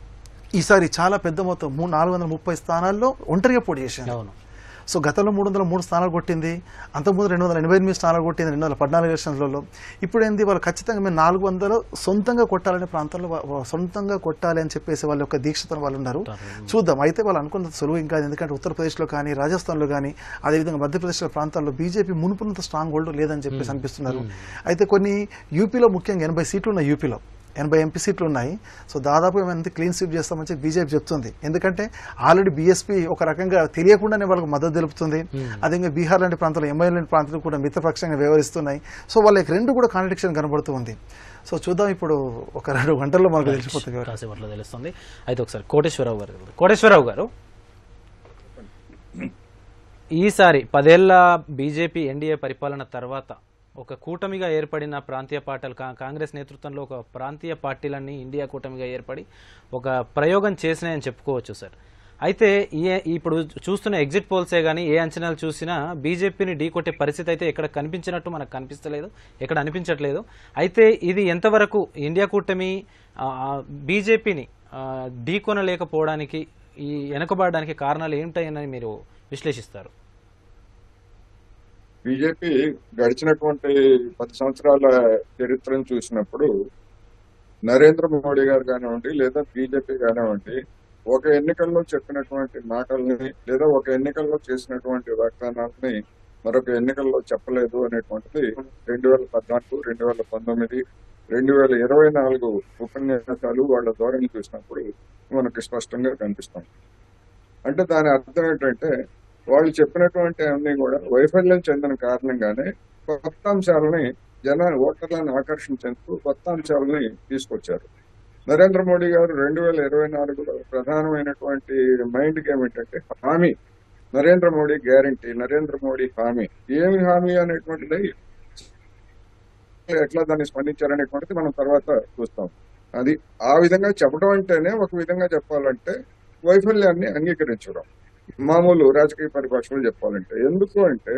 ఈసారి చాలా పెద్ద మొత్తం మూడు నాలుగు వందల ముప్పై స్థానాల్లో ఒంటరిగా పోటీ చేసింది. సో గతంలో మూడు వందల మూడు స్థానాలు కొట్టింది, అంతకుముందు రెండు వందల ఎనభై ఎనిమిది స్థానాలు కొట్టింది రెండు వందల పద్నాలుగు ఎలక్షన్లలో. ఇప్పుడు ఏంది, వాళ్ళు ఖచ్చితంగా మేము నాలుగు వందలు సొంతంగా కొట్టాలనే ప్రాంతంలో సొంతంగా కొట్టాలి అని చెప్పేసి వాళ్ళ యొక్క దీక్షతో వాళ్ళు ఉన్నారు. చూద్దాం, అయితే వాళ్ళు అనుకున్నంత సులువు ఇంకా, ఎందుకంటే ఉత్తరప్రదేశ్లో కానీ రాజస్థాన్లో కానీ అదేవిధంగా మధ్యప్రదేశ్లో ప్రాంతాల్లో బీజేపీ మునుపునంత స్ట్రాంగ్ హోల్డ్ లేదని చెప్పేసి అనిపిస్తున్నారు. అయితే కొన్ని యూపీలో ముఖ్యంగా ఎనభై సీట్లు ఉన్నాయి, యూపీలో ఎనభై ఎంపీ సీట్లు ఉన్నాయి. సో దాదాపు ఏమైనా క్లీన్ స్వీప్ చేస్తామని చెప్పి బీజేపీ చెప్తుంది. ఎందుకంటే ఆల్రెడీ బీఎస్పీ ఒక రకంగా తెలియకుండానే వాళ్ళకి మద్దతు తెలుపుతుంది. అదేవిధంగా బీహార్ లాంటి ప్రాంతాలు ఎంఐఎల్ లాంటి ప్రాంతాలు కూడా మిత్రపక్షంగా వ్యవహరిస్తున్నాయి. సో వాళ్ళకి రెండు కూడా కాంట్రడిక్షన్ కనబడుతూ ఉంది. సో చూద్దాం, ఇప్పుడు ఒక రెండు గంటల్లో మనకు తెలిసిపోతుంది, కాసేపట్లో తెలుస్తుంది. అయితే ఒకసారి కోటేశ్వరరావు గారు కోటేశ్వరరావు గారు ఈసారి పదేళ్ల బీజేపీ ఎన్డీఏ పరిపాలన తర్వాత ఒక కూటమిగా ఏర్పడిన ప్రాంతీయ పార్టీలు కాంగ్రెస్ నేతృత్వంలో ఒక ప్రాంతీయ పార్టీలన్నీ ఇండియా కూటమిగా ఏర్పడి ఒక ప్రయోగం చేసినాయని చెప్పుకోవచ్చు సార్. అయితే ఏ ఇప్పుడు చూస్తున్న ఎగ్జిట్ పోల్సే కానీ ఏ అంచనాలు చూసినా బీజేపీని ఢీకొట్టే పరిస్థితి అయితే ఎక్కడ కనిపించినట్టు మనకు కనిపిస్తలేదు, ఎక్కడ అనిపించట్లేదు. అయితే ఇది ఎంతవరకు ఇండియా కూటమి బీజేపీని ఢీకొనలేకపోవడానికి, ఈ వెనుకబడడానికి కారణాలు ఏమిటాయని మీరు విశ్లేషిస్తారు? బీజేపీ గడిచినటువంటి పది సంవత్సరాల చరిత్రను చూసినప్పుడు నరేంద్ర మోడీ గారు కానివ్వండి లేదా బీజేపీ కానివ్వండి ఒక ఎన్నికల్లో చెప్పినటువంటి మాటల్ని లేదా ఒక ఎన్నికల్లో చేసినటువంటి వాగ్దానాలని మరొక ఎన్నికల్లో చెప్పలేదు అనేటువంటిది రెండు వేల పద్నాలుగు రెండు వేల పంతొమ్మిది రెండు వేల ఇరవై నాలుగు ఉపన్యాసాలు వాళ్ళ ధోరణి చూసినప్పుడు మనకి స్పష్టంగా కనిపిస్తాం. అంటే దాని అర్థం ఏంటంటే వాళ్ళు చెప్పినటువంటి అన్ని కూడా వైఫల్యం చెందిన కారణంగానే కొత్త అంశాలని జన ఓటర్లను ఆకర్షించేందుకు కొత్త అంశాలని తీసుకొచ్చారు. నరేంద్ర మోడీ గారు రెండు వేల ఇరవై నాలుగులో ప్రధానమైనటువంటి మైండ్ గేమ్ ఏంటంటే హామీ, నరేంద్ర మోడీ గ్యారంటీ, నరేంద్ర మోడీ హామీ. ఏమి హామీ అనేటువంటిది ఎట్లా దాన్ని స్పందించారనేటువంటిది మనం తర్వాత చూస్తాం. అది ఆ విధంగా చెప్పడం అంటేనే ఒక విధంగా చెప్పాలంటే వైఫల్యాన్ని అంగీకరించడం, మామూలు రాజకీయ పరిభాషలో చెప్పాలంటే. ఎందుకు అంటే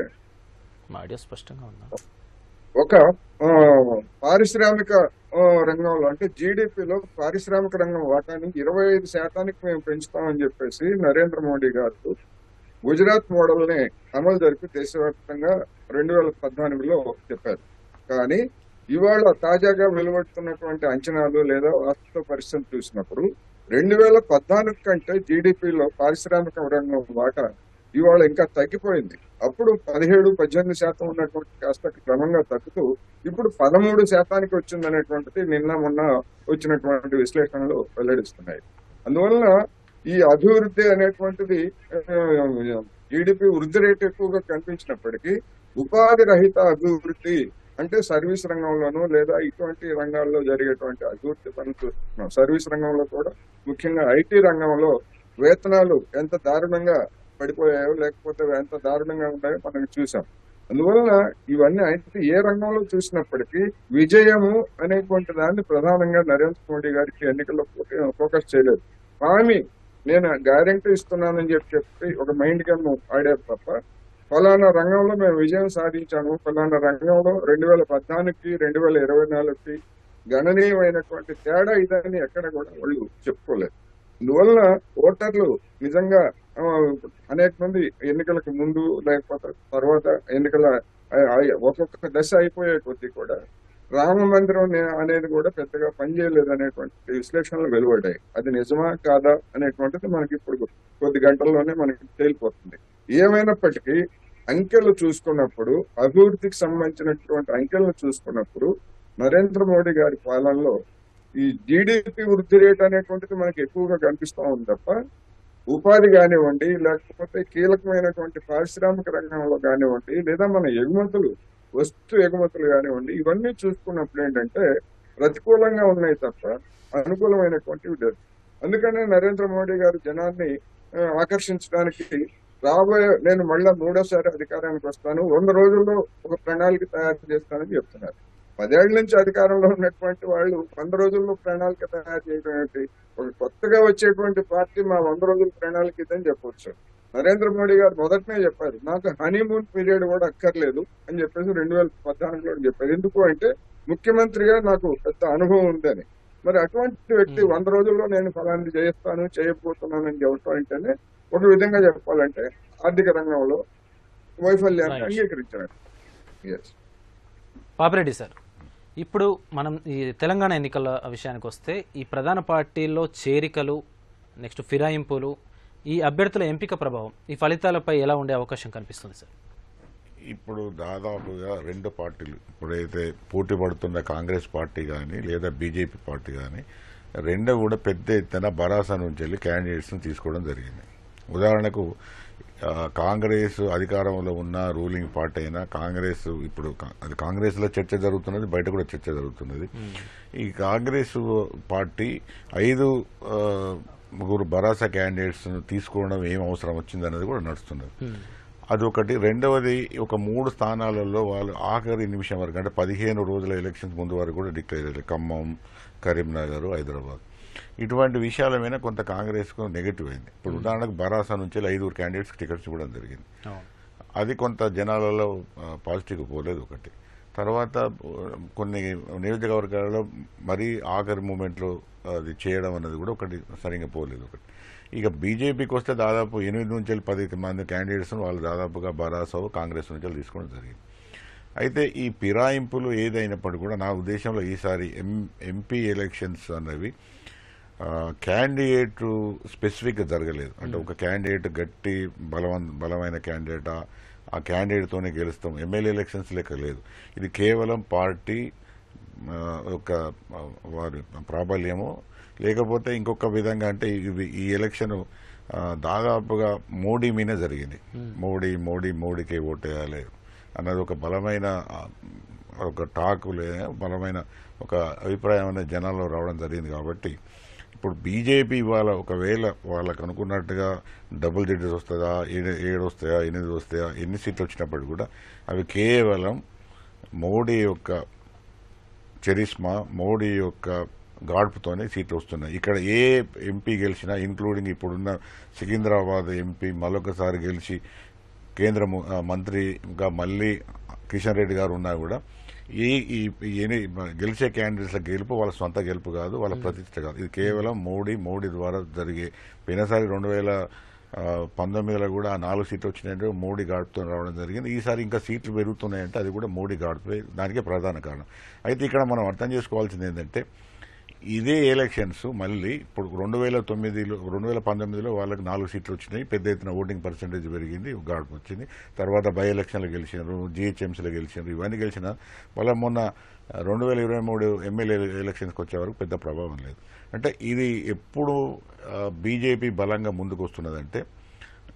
ఒక పారిశ్రామిక రంగంలో అంటే జీడిపిలో పారిశ్రామిక రంగం వాటాని ఇరవై ఐదు శాతానికి మేము పెంచుతామని చెప్పేసి నరేంద్ర మోడీ గారు గుజరాత్ మోడల్ ని అమలు జరిపి దేశవ్యాప్తంగా రెండు వేల పద్నాలుగులో చెప్పారు. కానీ ఇవాళ తాజాగా వెలువడుతున్నటువంటి అంచనాలు లేదా వాస్తవ పరిస్థితి చూసినప్పుడు రెండు వేల పద్నాలుగు కంటే జీడిపిలో పారిశ్రామిక రంగం వాటా ఇవాళ ఇంకా తగ్గిపోయింది. అప్పుడు పదిహేడు పద్దెనిమిది శాతం ఉన్నటువంటి కాస్త క్రమంగా తగ్గుతూ ఇప్పుడు పదమూడు శాతానికి వచ్చింది అనేటువంటిది నిన్న మొన్న వచ్చినటువంటి విశ్లేషణలు వెల్లడిస్తున్నాయి. అందువలన ఈ అభివృద్ధి అనేటువంటిది జీడిపి వృద్ధి రేటు ఎక్కువగా కనిపించినప్పటికీ ఉపాధి రహిత అభివృద్ధి అంటే సర్వీస్ రంగంలోనూ లేదా ఇటువంటి రంగాల్లో జరిగేటువంటి అభివృద్ధి పనులు చూస్తున్నాం. సర్వీస్ రంగంలో కూడా ముఖ్యంగా ఐటీ రంగంలో వేతనాలు ఎంత దారుణంగా పడిపోయాయో లేకపోతే ఎంత దారుణంగా ఉన్నాయో మనం చూసాం. అందువలన ఇవన్నీ అయితే ఏ రంగంలో చూసినప్పటికీ విజయము అనేటువంటి దాన్ని ప్రధానంగా నరేంద్ర మోడీ గారికి ఎన్నికల్లో ఫోకస్ చేయలేదు. హామీ నేను గ్యారెంటీ ఇస్తున్నానని చెప్పి చెప్పి ఒక మైండ్ గేమ్ ఆడారు తప్ప ఫలానా రంగంలో మేము విజయం సాధించాము, ఫలానా రంగంలో రెండు వేల పద్నాలుగుకి రెండు వేల ఇరవై నాలుగుకి గణనీయమైనటువంటి తేడా ఇదని ఎక్కడ కూడా వాళ్ళు చెప్పుకోలేదు. అందువల్ల ఓటర్లు నిజంగా అనేక మంది ఎన్నికలకు ముందు లేకపోతే తర్వాత ఎన్నికల ఒక్కొక్క దశ అయిపోయే కొద్దీ కూడా రామ మందిరం అనేది కూడా పెద్దగా పనిచేయలేదు అనేటువంటి విశ్లేషణలు వెలువడ్డాయి. అది నిజమా కాదా అనేటువంటిది మనకి ఇప్పుడు కొద్ది గంటల్లోనే మనకి తేలిపోతుంది. ఏమైనప్పటికీ అంకెలు చూసుకున్నప్పుడు, అభివృద్ధికి సంబంధించినటువంటి అంకెలను చూసుకున్నప్పుడు నరేంద్ర మోడీ గారి పాలనలో ఈ జీడిపి వృద్ధి రేట్ అనేటువంటిది మనకి ఎక్కువగా కనిపిస్తూ ఉంది తప్ప ఉపాధి కానివ్వండి, లేకపోతే కీలకమైనటువంటి పారిశ్రామిక రంగంలో కానివ్వండి, లేదా మన ఎగుమతులు వస్తు ఎగుమతులు కానివ్వండి, ఇవన్నీ చూసుకున్నప్పుడు ఏంటంటే ప్రతికూలంగా ఉన్నాయి తప్ప అనుకూలమైనటువంటివి లేదు. అందుకనే నరేంద్ర మోడీ గారు జనాన్ని ఆకర్షించడానికి రాబోయే నేను మళ్ళా మూడోసారి అధికారానికి వస్తాను, వంద రోజుల్లో ఒక ప్రణాళిక తయారు చేస్తానని చెప్తున్నారు. పదేళ్ల నుంచి అధికారంలో ఉన్నటువంటి వాళ్ళు వంద రోజుల్లో ప్రణాళిక తయారు చేయడం ఏంటి? ఒక కొత్తగా వచ్చేటువంటి పార్టీ మా వంద రోజుల ప్రణాళిక ఇదని చెప్పవచ్చు. నరేంద్ర మోడీ గారు మొదటనే చెప్పారు నాకు హనీమూన్ పీరియడ్ కూడా అక్కర్లేదు అని చెప్పేసి రెండు వేల పద్నాలుగులో చెప్పారు. ఎందుకు అంటే ముఖ్యమంత్రిగా నాకు పెద్ద అనుభవం ఉందని. మరి అటువంటి వ్యక్తి వంద రోజుల్లో నేను ఫలాన్ని చేస్తాను చేయబోతున్నానని చెప్పడం అంటేనే ఒక విధంగా చెప్పాలంటే ఆర్థిక రంగంలో వైఫల్యాన్ని అంగీకరించినట్టు. పాపిరెడ్డి సార్, ఇప్పుడు మనం ఈ తెలంగాణ ఎన్నికల విషయానికి వస్తే ఈ ప్రధాన పార్టీల్లో చేరికలు, నెక్స్ట్ ఫిరాయింపులు, ఈ అభ్యర్థుల ఎంపిక ప్రభావం ఈ ఫలితాలపై ఎలా ఉండే అవకాశం కనిపిస్తుంది సార్? ఇప్పుడు దాదాపుగా రెండు పార్టీలు ఇప్పుడైతే పోటీ పడుతున్న కాంగ్రెస్ పార్టీ కానీ లేదా బీజేపీ పార్టీ కానీ రెండు కూడా పెద్ద ఎత్తున భరాసా నుంచి వెళ్ళి క్యాండిడేట్స్ని తీసుకోవడం జరిగింది. ఉదాహరణకు కాంగ్రెస్ అధికారంలో ఉన్న రూలింగ్ పార్టీ అయినా కాంగ్రెస్ ఇప్పుడు అది కాంగ్రెస్లో చర్చ జరుగుతున్నది, బయట కూడా చర్చ జరుగుతున్నది. ఈ కాంగ్రెస్ పార్టీ ఐదు ముగ్గురు భరాసా క్యాండిడేట్స్ తీసుకోవడం ఏం అవసరం వచ్చిందనేది కూడా నడుస్తున్నది. అదొకటి. రెండవది, ఒక మూడు స్థానాలలో వాళ్ళు ఆఖరి నిమిషం వరకు అంటే పదిహేను రోజుల ఎలక్షన్స్ ముందు వరకు కూడా డిక్లేర్ అయ్యారు. ఖమ్మం, కరీంనగర్, హైదరాబాద్. ఇటువంటి విషయాల మీద కొంత కాంగ్రెస్కు నెగిటివ్ అయింది. ఇప్పుడు ఉదాహరణకు భరాసా నుంచి ఐదుగురు క్యాండిడేట్స్కి టికెట్స్ ఇవ్వడం జరిగింది. అది కొంత జనాలలో పాజిటివ్గా పోలేదు ఒకటి. తర్వాత కొన్ని నియోజకవర్గాలలో మరీ ఆఖరి మూమెంట్లో అది చేయడం అన్నది కూడా ఒకటి సరిగ్గా పోలేదు ఒకటి. ఇక బీజేపీకి వస్తే దాదాపు ఎనిమిది నుంచి పది మంది క్యాండిడేట్స్ వాళ్ళు దాదాపుగా భరాసా కాంగ్రెస్ నుంచి తీసుకోవడం జరిగింది. అయితే ఈ ఫిరాయింపులు ఏదైనప్పటికీ కూడా నా ఉద్దేశంలో ఈసారి ఎం ఎంపీ ఎలక్షన్స్ అన్నవి క్యాండిడేట్ స్పెసిఫిక్గా జరగలేదు. అంటే ఒక క్యాండిడేట్ గట్టి బలవన్ బలమైన క్యాండిడేటా ఆ క్యాండిడేట్తోనే గెలుస్తాం, ఎమ్మెల్యే ఎలక్షన్స్ లెక్క లేదు. ఇది కేవలం పార్టీ ఒక వారి ప్రాబల్యము, లేకపోతే ఇంకొక విధంగా అంటే ఇవి ఈ ఎలక్షన్ దాదాపుగా మోడీ మీనే జరిగింది. మోడీ మోడీ మోడీకి ఓటేయాలి అన్నది ఒక బలమైన ఒక టాక్, బలమైన ఒక అభిప్రాయం అనేది జనాల్లో రావడం జరిగింది. కాబట్టి ఇప్పుడు బీజేపీ వాళ్ళ ఒకవేళ వాళ్ళకు అనుకున్నట్టుగా డబుల్ డిజిట్స్ వస్తుందా, ఏడు వస్తాయా, ఎనిమిది వస్తాయా, ఎన్ని సీట్లు వచ్చినప్పటికీ కూడా అవి కేవలం మోడీ యొక్క చరిస్మా, మోడీ యొక్క గాడ్పుతోనే సీట్లు వస్తున్నాయి. ఇక్కడ ఏ ఎంపీ గెలిచినా, ఇంక్లూడింగ్ ఇప్పుడున్న సికింద్రాబాద్ ఎంపీ మరొకసారి గెలిచి కేంద్ర మంత్రిగా మళ్ళీ కిషన్ రెడ్డి గారు ఉన్నా కూడా ఈ గెలిచే క్యాండిడేట్ల గెలుపు వాళ్ళ సొంత గెలుపు కాదు, వాళ్ళ ప్రతిష్ట కాదు. ఇది కేవలం మోడీ మోడీ ద్వారా జరిగే. పోయినసారి రెండు వేల పంతొమ్మిదిలో కూడా ఆ నాలుగు సీట్లు వచ్చినాయంటే మోడీ గాడ్పుతో రావడం జరిగింది. ఈసారి ఇంకా సీట్లు పెరుగుతున్నాయంటే అది కూడా మోడీ గాడ్పే, దానికే ప్రధాన కారణం. అయితే ఇక్కడ మనం అర్థం చేసుకోవాల్సింది ఏంటంటే ఇదే ఎలక్షన్స్ మళ్ళీ ఇప్పుడు రెండు వేల తొమ్మిదిలో రెండు వేల పంతొమ్మిదిలో వాళ్ళకి నాలుగు సీట్లు వచ్చినాయి, పెద్ద ఎత్తున ఓటింగ్ పర్సెంటేజ్ పెరిగింది, గాడ్పు వచ్చింది. తర్వాత బై ఎలక్షన్లు గెలిచినారు, జీహెచ్ఎంసీలో గెలిచినారు, ఇవన్నీ గెలిచిన వాళ్ళ మొన్న రెండు వేల ఇరవై మూడు ఎమ్మెల్యే ఎలక్షన్స్కి వచ్చే వరకు పెద్ద ప్రభావం లేదు. అంటే ఇది ఎప్పుడు బీజేపీ బలంగా ముందుకు వస్తున్నదంటే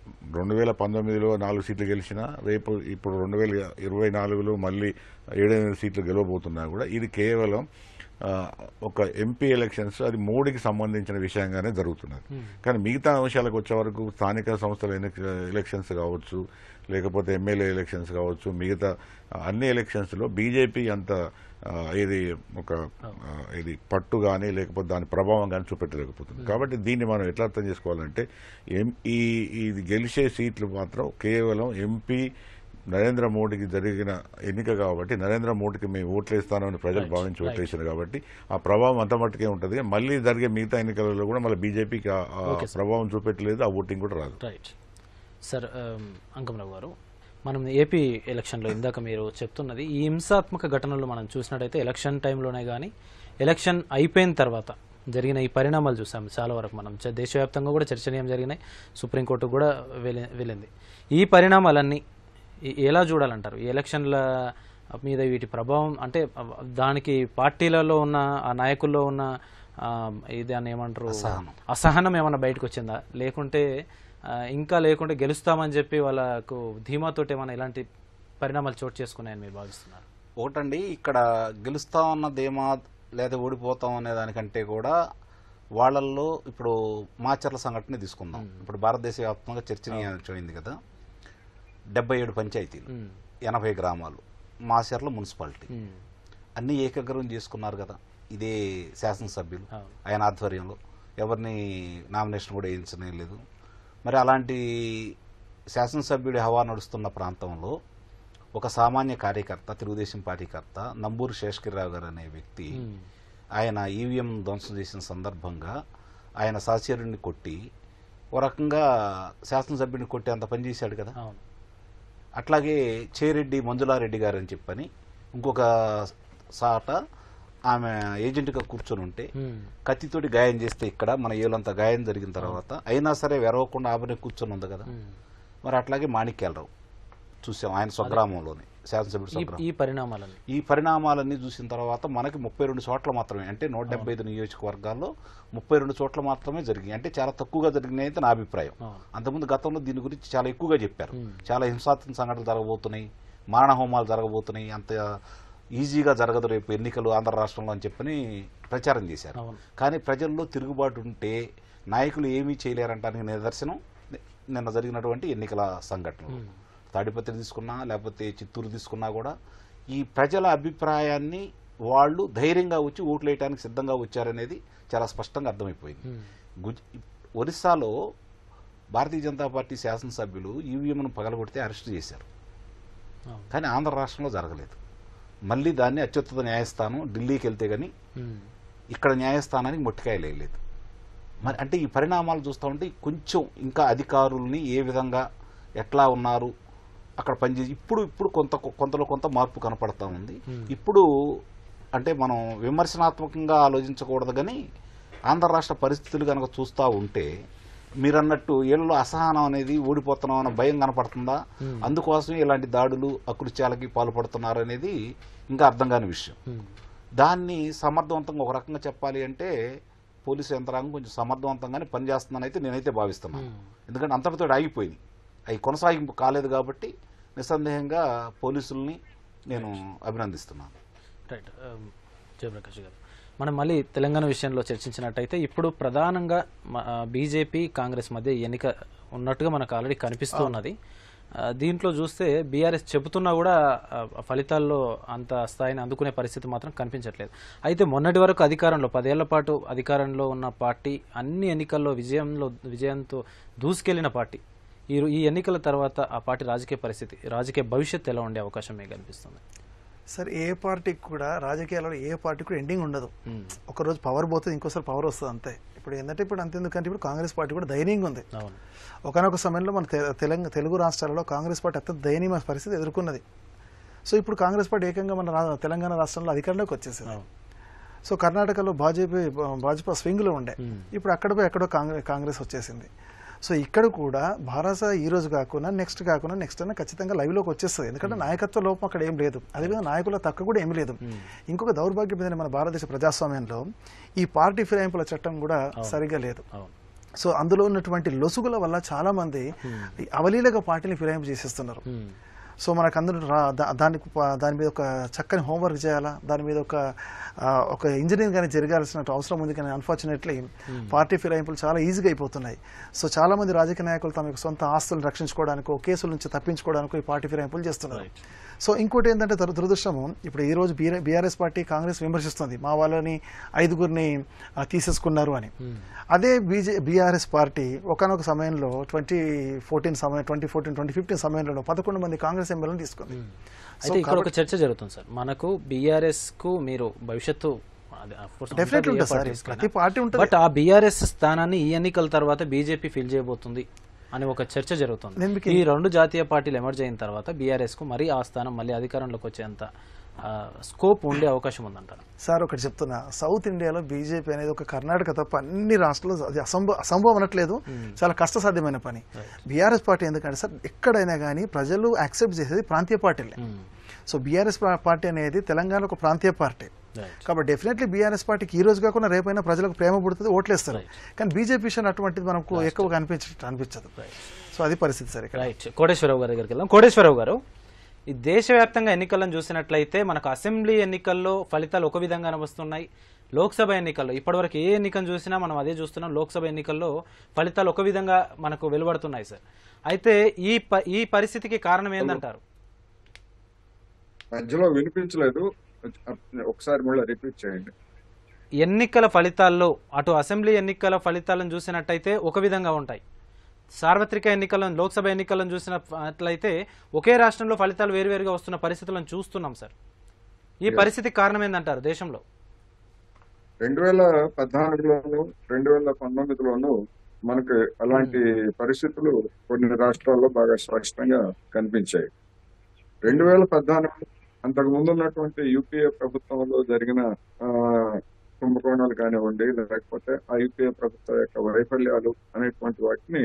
రెండు వేల పంతొమ్మిదిలో నాలుగు సీట్లు గెలిచినా రేపు ఇప్పుడు రెండు వేల ఇరవై నాలుగులో మళ్ళీ ఏడెనిమిది సీట్లు గెలవబోతున్నా కూడా ఇది కేవలం ఆ, ఒక ఎంపీ ఎలక్షన్స్ అది మోడీకి సంబంధించిన విషయంగానే జరుగుతున్నది. కానీ మిగతా అంశాలకు వచ్చే వరకు స్థానిక సంస్థల ఎన్ని- ఎలక్షన్స్ కావచ్చు, లేకపోతే ఎమ్మెల్యే ఎలక్షన్స్ కావచ్చు, మిగతా అన్ని ఎలక్షన్స్లో బీజేపీ అంత ఆ, ఇది ఒక ఆ, ఇది పట్టు కానీ లేకపోతే దాని ప్రభావం కానీ చూపెట్టలేకపోతుంది. కాబట్టి దీన్ని మనం ఎట్లా అర్థం చేసుకోవాలంటే ఎం ఈ ఇది గెలిచే సీట్లు మాత్రం కేవలం ఎంపీ నరేంద్ర మోడీకి జరిగిన ఎన్నిక కాబట్టి నరేంద్ర మోడీకి మేము ఓట్లేస్తానని ప్రజలు భావించి ఓట్లేసారు కాబట్టి ఆ ప్రభావం అంత మట్టుకే ఉంటుంది. మళ్ళీ జరిగే మిగతా ఎన్నికలలో కూడా మళ్ళీ బీజేపీకి ఆ ఆ ప్రభావం చూపెట్టలేదు, ఆ ఓటింగ్ కూడా రాదు. Right sir. అంకమరావు గారు, మనం ఏపీ ఎలక్షన్లో ఇందాక మీరు చెప్తున్నది ఈ హింసాత్మక ఘటనలు మనం చూసినట్టయితే ఎలక్షన్ టైంలోనే కానీ ఎలక్షన్ అయిపోయిన తర్వాత జరిగిన ఈ పరిణామాలు చూసాం చాలా వరకు. మనం చ- దేశవ్యాప్తంగా కూడా చర్చనీయం జరిగినాయి, సుప్రీంకోర్టు కూడా వెళ్ళి వెళ్ళింది. ఈ పరిణామాలన్నీ ఎ- ఎలా చూడాలంటారు? ఈ ఎలక్షన్ల మీద వీటి ప్రభావం అంటే దానికి పార్టీలలో ఉన్న ఆ నాయకుల్లో ఉన్న ఆ, ఇది అని ఏమంటారు అసహనం. అసహనం ఏమన్నా బయటకు వచ్చిందా, లేకుంటే ఆ, ఇంకా లేకుంటే గెలుస్తామని చెప్పి వాళ్ళకు ధీమాతోటి ఏమైనా ఇలాంటి పరిణామాలు చోటు చేసుకున్నాయని మీరు భావిస్తున్నారు? ఒకటండి, ఇక్కడ గెలుస్తాం అన్నదేమా లేదా ఓడిపోతాం అనే దానికంటే కూడా వాళ్ళల్లో ఇప్పుడు మాచర్ల సంఘటన తీసుకుందాం. ఇప్పుడు భారతదేశ వ్యాప్తంగా చర్చనీయమైంది కదా. డెబ్బై ఏడు పంచాయతీలు, ఉమ్, ఎనభై గ్రామాలు, మాచర్ల మున్సిపాలిటీ ఉమ్, అన్ని ఏకగ్రహం చేసుకున్నారు కదా ఇదే శాసనసభ్యులు. అవును. ఆయన ఆధ్వర్యంలో ఎవరిని నామినేషన్ కూడా వేయించనే లేదు. మరి అలాంటి శాసనసభ్యుడి హవా నడుస్తున్న ప్రాంతంలో ఒక సామాన్య కార్యకర్త, తెలుగుదేశం పార్టీకర్త నంబూరు శేషగిరిరావు గారు అనే వ్యక్తి ఉమ్, ఆయన ఈవీఎం ధ్వంసం చేసిన సందర్భంగా ఆయన సహచరుడిని కొట్టి ఓ రకంగా శాసనసభ్యుడిని కొట్టి అంత పనిచేశాడు కదా. అవును. అట్లాగే చేరెడ్డి మంజులారెడ్డి గారు అని చెప్పని ఇంకొక సాట ఆమె ఏజెంట్గా కూర్చొని ఉంటే ఉమ్, కత్తితోటి గాయం చేస్తే ఇక్కడ మన ఏలంతా గాయం జరిగిన తర్వాత అయినా సరే వెరవకుండా ఆమెనే కూర్చొని ఉంది కదా. ఉమ్. మరి అట్లాగే మాణిక్యాలరావు చూసాం ఆయన స్వగ్రామంలోనే, శాసనసభ్యుడు ఈ- స్వగ్రామం. ఈ పరిణామాలన్నీ ఈ పరిణామాలన్నీ చూసిన తర్వాత మనకి ముప్పై రెండు చోట్ల మాత్రమే, అంటే నూట డెబ్బై ఐదు నియోజకవర్గాల్లో ముప్పై రెండు చోట్ల మాత్రమే జరిగింది. అంటే చాలా తక్కువగా జరిగినాయి అయితే నా అభిప్రాయం. అవును. అంతకుముందు గతంలో దీని గురించి చాలా ఎక్కువగా చెప్పారు. ఉమ్. చాలా హింసాత్మక సంఘటనలు జరగబోతున్నాయి, మారణ హోమాలు జరగబోతున్నాయి, అంత ఈజీగా జరగదు రేపు ఎన్నికలు ఆంధ్ర రాష్ట్రంలో అని చెప్పని ప్రచారం చేశారు. అవును. కానీ ప్రజల్లో తిరుగుబాటు ఉంటే నాయకులు ఏమీ చేయలేరంటానికి నిదర్శనం ని- నిన్న జరిగినటువంటి ఎన్నికల సంఘటనలు. ఉమ్. తాడిపత్రి తీసుకున్నా లేకపోతే చిత్తూరు తీసుకున్నా కూడా ఈ ప్రజల అభిప్రాయాన్ని వాళ్ళు ధైర్యంగా వచ్చి ఓట్లు వేయడానికి సిద్ధంగా వచ్చారనేది చాలా స్పష్టంగా అర్థమైపోయింది. ఉమ్. గుజ్ ఒరిస్సాలో భారతీయ జనతా పార్టీ శాసనసభ్యులు ఈవీఎంను పగలగొడితే అరెస్ట్ చేశారు. అవును. కానీ ఆంధ్ర రాష్ట్రంలో జరగలేదు. మళ్ళీ దాన్ని అత్యున్నత న్యాయస్థానం ఢిల్లీకి వెళ్తే కానీ ఉమ్. ఇక్కడ న్యాయస్థానానికి మొట్టికాయ లేదు. మరి అంటే ఈ పరిణామాలు చూస్తూ ఉంటే కొంచెం ఇంకా అధికారుల్ని ఏ విధంగా ఎట్లా ఉన్నారు అక్కడ పనిచేసి ఇప్పుడు ఇప్పుడు కొంత కొంతలో కొంత మార్పు కనపడతా ఉంది. ఇప్పుడు అంటే మనం విమర్శనాత్మకంగా ఆలోచించకూడదు, కానీ ఆంధ్ర రాష్ట్ర పరిస్థితులు కనుక చూస్తూ ఉంటే మీరన్నట్టు వీళ్ళలో అసహనం అనేది ఓడిపోతున్నాం అన్న భయం కనపడుతుందా, అందుకోసమే ఇలాంటి దాడులు అకృత్యాలకి పాల్పడుతున్నారు అనేది ఇంకా అర్థం కాని విషయం. ఉమ్. దాన్ని సమర్థవంతంగా ఒక రకంగా చెప్పాలి అంటే పోలీసు యంత్రాంగం కొంచెం సమర్థవంతంగానే పనిచేస్తుందని అయితే నేనైతే భావిస్తున్నాను. ఎందుకంటే అంతటితో ఆగిపోయింది, అవి కొనసాగింపు కాలేదు కాబట్టి నిస్సందేహంగా పోలీసుల్ని నేను అభినందిస్తున్నాను. రైట్. జయప్రకాష్ గారు, మనం మళ్ళీ తెలంగాణ విషయంలో చర్చించినట్టయితే ఇప్పుడు ప్రధానంగా బీజేపీ కాంగ్రెస్ మధ్య ఎన్నిక ఉన్నట్టుగా మనకు ఆల్రెడీ కనిపిస్తూ ఉన్నది. ఆ, దీంట్లో చూస్తే బీఆర్ఎస్ చెబుతున్నా కూడా ఆ, ఫలితాల్లో అంత స్థాయిని అందుకునే పరిస్థితి మాత్రం కనిపించట్లేదు. అయితే మొన్నటి వరకు అధికారంలో పదేళ్ల పాటు అధికారంలో ఉన్న పార్టీ అన్ని ఎన్నికల్లో విజయంలో విజయంతో దూసుకెళ్లిన పార్టీ ఈ ఈ ఎన్నికల తర్వాత ఆ పార్టీ రాజకీయ పరిస్థితి, రాజకీయ భవిష్యత్తు ఎలా ఉండే అవకాశం మీకు కనిపిస్తుంది? సార్, ఏ పార్టీకి కూడా రాజకీయాలలో ఏ పార్టీకి కూడా ఎండింగ్ ఉండదు. ఒకరోజు పవర్ పోతుంది, ఇంకోసారి పవర్ వస్తుంది అంతే. ఇప్పుడు ఏంటంటే ఇప్పుడు అంతెందుకంటే ఇప్పుడు కాంగ్రెస్ పార్టీ కూడా దయనీయంగా ఉంది. అవును. ఒకనొక సమయంలో మన తె- తెలంగాణ తెలుగు రాష్ట్రాలలో కాంగ్రెస్ పార్టీ అత్యంత దయనీయ పరిస్థితి ఎదుర్కొన్నది. సో ఇప్పుడు కాంగ్రెస్ పార్టీ ఏకంగా మన రా- తెలంగాణ రాష్ట్రంలో అధికారంలోకి వచ్చేసింది. అవును. సో కర్ణాటకలో భాజపా భాజపా స్వింగ్లో ఉండే, ఇప్పుడు అక్కడ పోయి ఎక్కడో కాంగ్రెస్ కాంగ్రెస్ వచ్చేసింది. సో ఇక్కడ కూడా భారత ఈ రోజు కాకుండా నెక్స్ట్ కాకుండా నెక్స్ట్ అన్న ఖచ్చితంగా లైవ్లోకి వచ్చేస్తుంది. ఎందుకంటే నాయకత్వ లోపం అక్కడ ఏం లేదు, అదేవిధంగా నాయకుల తక్కువ కూడా ఏమీ లేదు. ఇంకొక దౌర్భాగ్యం ఏంటంటే మన భారతదేశ ప్రజాస్వామ్యంలో ఈ పార్టీ ఫిరాయింపుల చట్టం కూడా సరిగ్గా లేదు. అవును. సో అందులో ఉన్నటువంటి లొసుగుల వల్ల చాలా మంది అవలీలగా పార్టీని ఫిరాయింపు చేసేస్తున్నారు. సో మనకు అందరూ దానికి దాని మీద ఒక చక్కని హోంవర్క్ చేయాలా, దాని మీద ఒక ఒక ఇంజనీరింగ్ కానీ జరగాల్సిన అవసరం ఉంది. కానీ అన్ఫార్చునేట్లీ పార్టీ ఫిరాయింపులు చాలా ఈజీగా అయిపోతున్నాయి. సో చాలా మంది రాజకీయ నాయకులు తమ యొక్క సొంత ఆస్తులను రక్షించుకోవడానికో కేసుల నుంచి తప్పించుకోవడానికో ఈ పార్టీ ఫిరాయింపులు చేస్తున్నారు. సో ఇంకోటి ఏంటంటే దురదృష్టము, ఇప్పుడు ఈ రోజు బీఆర్ఎస్ పార్టీ కాంగ్రెస్ విమర్శిస్తుంది మా వాళ్ళని ఐదుగురిని తీసేసుకున్నారు అని. అదే బీజే బీఆర్ఎస్ పార్టీ ఒకనొక సమయంలో ట్వంటీ ఫోర్టీన్ సమయం ట్వంటీ ఫోర్టీన్ ట్వంటీ ఫిఫ్టీన్ సమయంలో పదకొండు మంది కాంగ్రెస్ ఎమ్మెల్యేలను తీసుకుంది. అయితే ఇక్కడ ఒక చర్చ జరుగుతుంది సార్, మనకు బీఆర్ఎస్ కు మీరు భవిష్యత్తు డెఫినెట్లీ ఉంటుంది సార్, ప్రతి పార్టీ ఉంటుంది. బట్ ఆ బీఆర్ఎస్ స్థానాన్ని ఈ ఎన్నికల తర్వాత బీజేపీ ఫిల్ చేయబోతుంది అని ఒక చర్చ జరుగుతుంది. ఈ రెండు జాతీయ పార్టీలు ఎమర్జ్ అయిన తర్వాత బీఆర్ఎస్ కు మరీ ఆ స్థానం మళ్ళీ అధికారంలోకి వచ్చేంత స్కోప్ ఉండే అవకాశం ఉందంటారు సార్. ఒకటి చెప్తున్నా, సౌత్ ఇండియాలో బీజేపీ అనేది ఒక కర్ణాటక తప్ప అన్ని రాష్ట్రాల్లో అది అసంభవ అసంభవం అనట్లేదు, చాలా కష్టసాధ్యమైన పని. బీఆర్ఎస్ పార్టీ ఎందుకంటే సార్ ఎక్కడైనా కానీ ప్రజలు యాక్సెప్ట్ చేసేది ప్రాంతీయ పార్టీలే. సో బీఆర్ఎస్ పార్టీ అనేది తెలంగాణ ఒక ప్రాంతీయ పార్టీ కాబట్టి డెఫినెట్లీ బీఆర్ఎస్ పార్టీకి ఈ రోజు కాకుండా రేపైనా ప్రజలకు ప్రేమ పుడుతుంది, ఓట్లేస్తారు. కానీ బీజేపీ విషయం అటువంటిది మనకు ఎక్కువగా అనిపించ అనిపించదు. సో అది పరిస్థితి సార్. రైట్, కోటేశ్వరరావు గారి దగ్గరికి వెళ్దాం. కోటేశ్వరరావు గారు, ఈ దేశవ్యాప్తంగా ఎన్నికలను చూసినట్లయితే మనకు అసెంబ్లీ ఎన్నికల్లో ఫలితాలు ఒక విధంగానే వస్తున్నాయి. లోక్సభ ఎన్నికల్లో ఇప్పటివరకు ఏ ఎన్నికను చూసినా మనం అదే చూస్తున్నాం. లోక్సభ ఎన్నికల్లో ఫలితాలు ఒక విధంగా మనకు వెలువడుతున్నాయి సార్. అయితే ఈ ఈ పరిస్థితికి కారణం ఏందంటారు? మధ్యలో వినిపించలేదు, ఒకసారి మళ్ళీ రిపీట్ చేయండి. ఎన్నికల ఫలితాల్లో అటు అసెంబ్లీ ఎన్నికల ఫలితాలను చూసినట్టయితే ఒక విధంగా ఉంటాయి, సార్వత్రిక ఎన్నికలను లోక్సభ ఎన్నికలను చూసినట్లయితే ఒకే రాష్ట్రంలో ఫలితాలు వేరువేరుగా వస్తున్న పరిస్థితులను చూస్తున్నాం సార్. ఈ పరిస్థితికి కారణం ఏందంటారు దేశంలో? రెండు వేల పద్నాలుగులోను రెండు వేల పంతొమ్మిదిలోను మనకు అలాంటి పరిస్థితులు కొన్ని రాష్ట్రాల్లో బాగా స్పష్టంగా కనిపించాయి. రెండు వేల పద్నాలుగు అంతకు ముందు ఉన్నటువంటి యూపీఏ ప్రభుత్వంలో జరిగిన ఆ కుంభకోణాలు కానివ్వండి, లేకపోతే ఆ యూపీఏ ప్రభుత్వం యొక్క వైఫల్యాలు అనేటువంటి వాటిని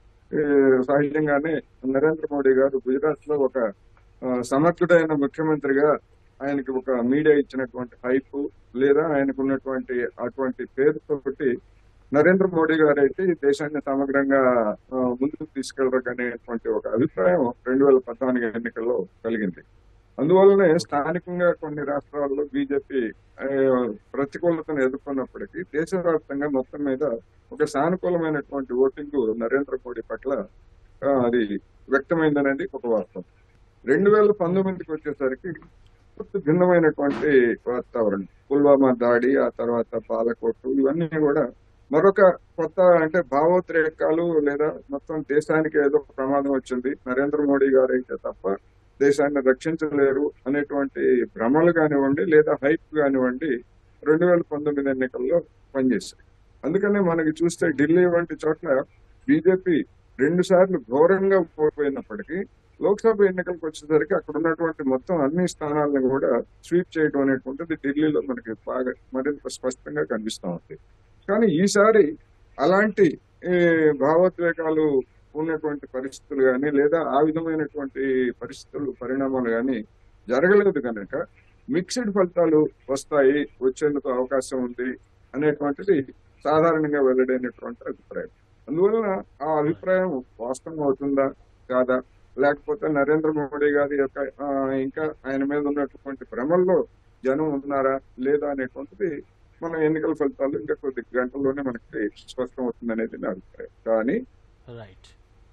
సహజంగానే నరేంద్ర మోడీ గారు గుజరాత్ లో ఒక సమర్థుడైన ముఖ్యమంత్రిగా ఆయనకి ఒక మీడియా ఇచ్చినటువంటి హైప్ లేదా ఆయనకు ఉన్నటువంటి అటువంటి పేరుతోటి నరేంద్ర మోడీ గారు అయితే ఈ దేశాన్ని సమగ్రంగా ముందుకు తీసుకెళ్లరనేటువంటి ఒక అభిప్రాయం రెండు వేల పద్నాలుగు ఎన్నికల్లో కలిగింది. అందువల్లనే స్థానికంగా కొన్ని రాష్ట్రాల్లో బీజేపీ ప్రతికూలతను ఎదుర్కొన్నప్పటికీ దేశవ్యాప్తంగా మొత్తం మీద ఒక సానుకూలమైనటువంటి ఓటింగ్ నరేంద్ర మోడీ పట్ల అది వ్యక్తమైందనేది ఒక వాస్తవం. రెండు వేల పంతొమ్మిదికి వచ్చేసరికి భిన్నమైనటువంటి వాతావరణం, పుల్వామా దాడి, ఆ తర్వాత పాలకోటు, ఇవన్నీ కూడా మరొక కొత్త అంటే భావోద్రేకాలు లేదా మొత్తం దేశానికి ఏదో ప్రమాదం వచ్చింది, నరేంద్ర మోడీ గారు అయితే తప్ప దేశాన్ని రక్షించలేరు అనేటువంటి భ్రమలు కానివ్వండి లేదా హైప్ కానివ్వండి రెండు వేల పంతొమ్మిది ఎన్నికల్లో పనిచేశాయి. అందుకనే మనకి చూస్తే ఢిల్లీ వంటి చోట్ల బీజేపీ రెండు సార్లు ఘోరంగా ఓడిపోయినప్పటికీ లోక్సభ ఎన్నికలకు వచ్చేసరికి అక్కడ ఉన్నటువంటి మొత్తం అన్ని స్థానాలను కూడా స్వీప్ చేయడం అనేటువంటిది ఢిల్లీలో మనకి బాగా మరింత స్పష్టంగా కనిపిస్తా ఉంది. కానీ ఈసారి అలాంటి భావోద్వేగాలు ఉన్నటువంటి పరిస్థితులు కానీ లేదా ఆ విధమైనటువంటి పరిస్థితులు పరిణామాలు కానీ జరగలేదు కనుక మిక్స్డ్ ఫలితాలు వస్తాయి, వచ్చేందుకు అవకాశం ఉంది అనేటువంటిది సాధారణంగా వెల్లడైనటువంటి అభిప్రాయం. అందువలన ఆ అభిప్రాయం వాస్తవం అవుతుందా కాదా, లేకపోతే నరేంద్ర మోడీ గారి యొక్క ఇంకా ఆయన మీద ఉన్నటువంటి భ్రమల్లో జనం ఉన్నారా లేదా అనేటువంటిది మన ఎన్నికల ఫలితాలు ఇంకా కొద్ది గంటల్లోనే మనకి స్పష్టం అవుతుంది అనేది నా అభిప్రాయం. కానీ రైట్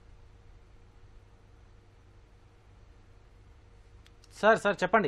సార్ సార్ చెప్పండి.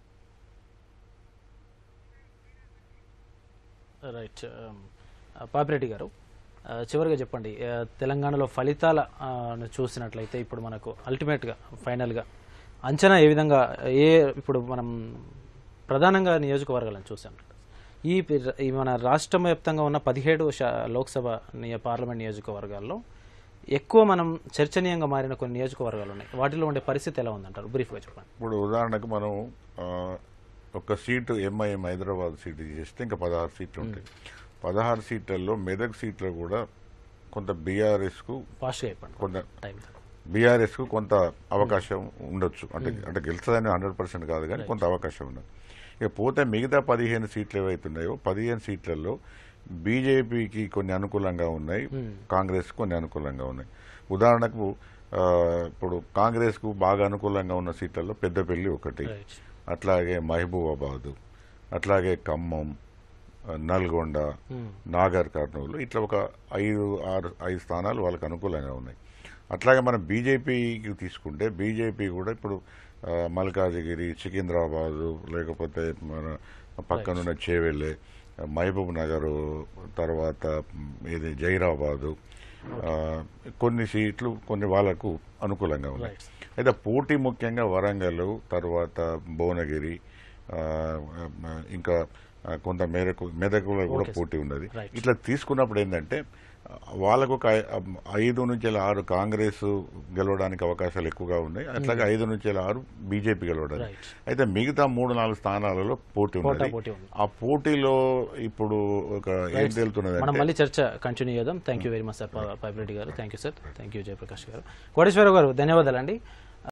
రైట్ పాపిరెడ్డి గారు, చివరిగా చెప్పండి, తెలంగాణలో ఫలితాల చూసినట్లయితే ఇప్పుడు మనకు అల్టిమేట్గా ఫైనల్గా అంచనా ఏ విధంగా, ఏ ఇప్పుడు మనం ప్రధానంగా నియోజకవర్గాలను చూసాం, ఈ మన రాష్ట్రం వ్యాప్తంగా ఉన్న పదిహేడు లోక్సభ పార్లమెంట్ నియోజకవర్గాల్లో ఎక్కువ మనం చర్చనీయంగా మారిన కొన్ని నియోజకవర్గాలు ఉన్నాయి, వాటిలో ఉండే పరిస్థితి ఎలా ఉందంటారు బ్రీఫ్గా చెప్పండి. ఇప్పుడు ఉదాహరణకు మనం ఒక సీటు ఎంఐఎం హైదరాబాద్ సీటు చేస్తే ఇంకా పదహారు సీట్లు ఉంటాయి. పదహారు సీట్లలో మెదక్ సీట్లో కూడా కొంత బీఆర్ఎస్ కు కొంత బీఆర్ఎస్ కు కొంత అవకాశం ఉండొచ్చు, అంటే అంటే గెలుస్తుందని హండ్రెడ్ పర్సెంట్ కాదు కానీ కొంత అవకాశం ఉండదు. ఇక పోతే మిగతా పదిహేను సీట్లు ఏవైతున్నాయో పదిహేను సీట్లలో బీజేపీకి కొన్ని అనుకూలంగా ఉన్నాయి, కాంగ్రెస్ కొన్ని అనుకూలంగా ఉన్నాయి. ఉదాహరణకు ఆ, ఇప్పుడు కాంగ్రెస్కు బాగా అనుకూలంగా ఉన్న సీట్లలో పెద్దపల్లి ఒకటి, అట్లాగే మహబూబాబాదు, అట్లాగే ఖమ్మం, నల్గొండ, నాగర్ కర్నూలు, ఇట్లా ఒక ఐదు ఆరు ఐదు స్థానాలు వాళ్ళకి అనుకూలంగా ఉన్నాయి. అట్లాగే మనం బీజేపీకి తీసుకుంటే బీజేపీ కూడా ఇప్పుడు ఆ, మల్కాజిగిరి, సికింద్రాబాదు, లేకపోతే మన పక్కనున్న చేవెళ్ళే, మహబూబ్ నగర్, తర్వాత ఇది జైరాబాదు, ఆ, కొన్ని సీట్లు కొన్ని వాళ్ళకు అనుకూలంగా ఉన్నాయి. అయితే పోటీ ముఖ్యంగా వరంగల్, తర్వాత భువనగిరి, ఆ, ఇంకా కొంత మేరకు మెదకులో కూడా పోటీ ఉన్నది. ఇట్లా తీసుకున్నప్పుడు ఏంటంటే వాళ్ళకు ఒక ఐదు నుంచి ఆరు కాంగ్రెస్ గెలవడానికి అవకాశాలు ఎక్కువగా ఉన్నాయి, అట్లాగే ఐదు నుంచి ఆరు బీజేపీ గెలవడానికి. అయితే మిగతా మూడు నాలుగు స్థానాలలో పోటీ ఉన్నది. ఆ పోటీలో ఇప్పుడు ఒక ఏం తేలుతున్నది మనం మళ్ళీ చర్చ కంటిన్యూ చేద్దాం. Thank you very much sir Paipireddy గారు. Thank you sir. Thank you Jayaprakash గారు. కోటేశ్వరరావు గారు ధన్యవాదాలండి.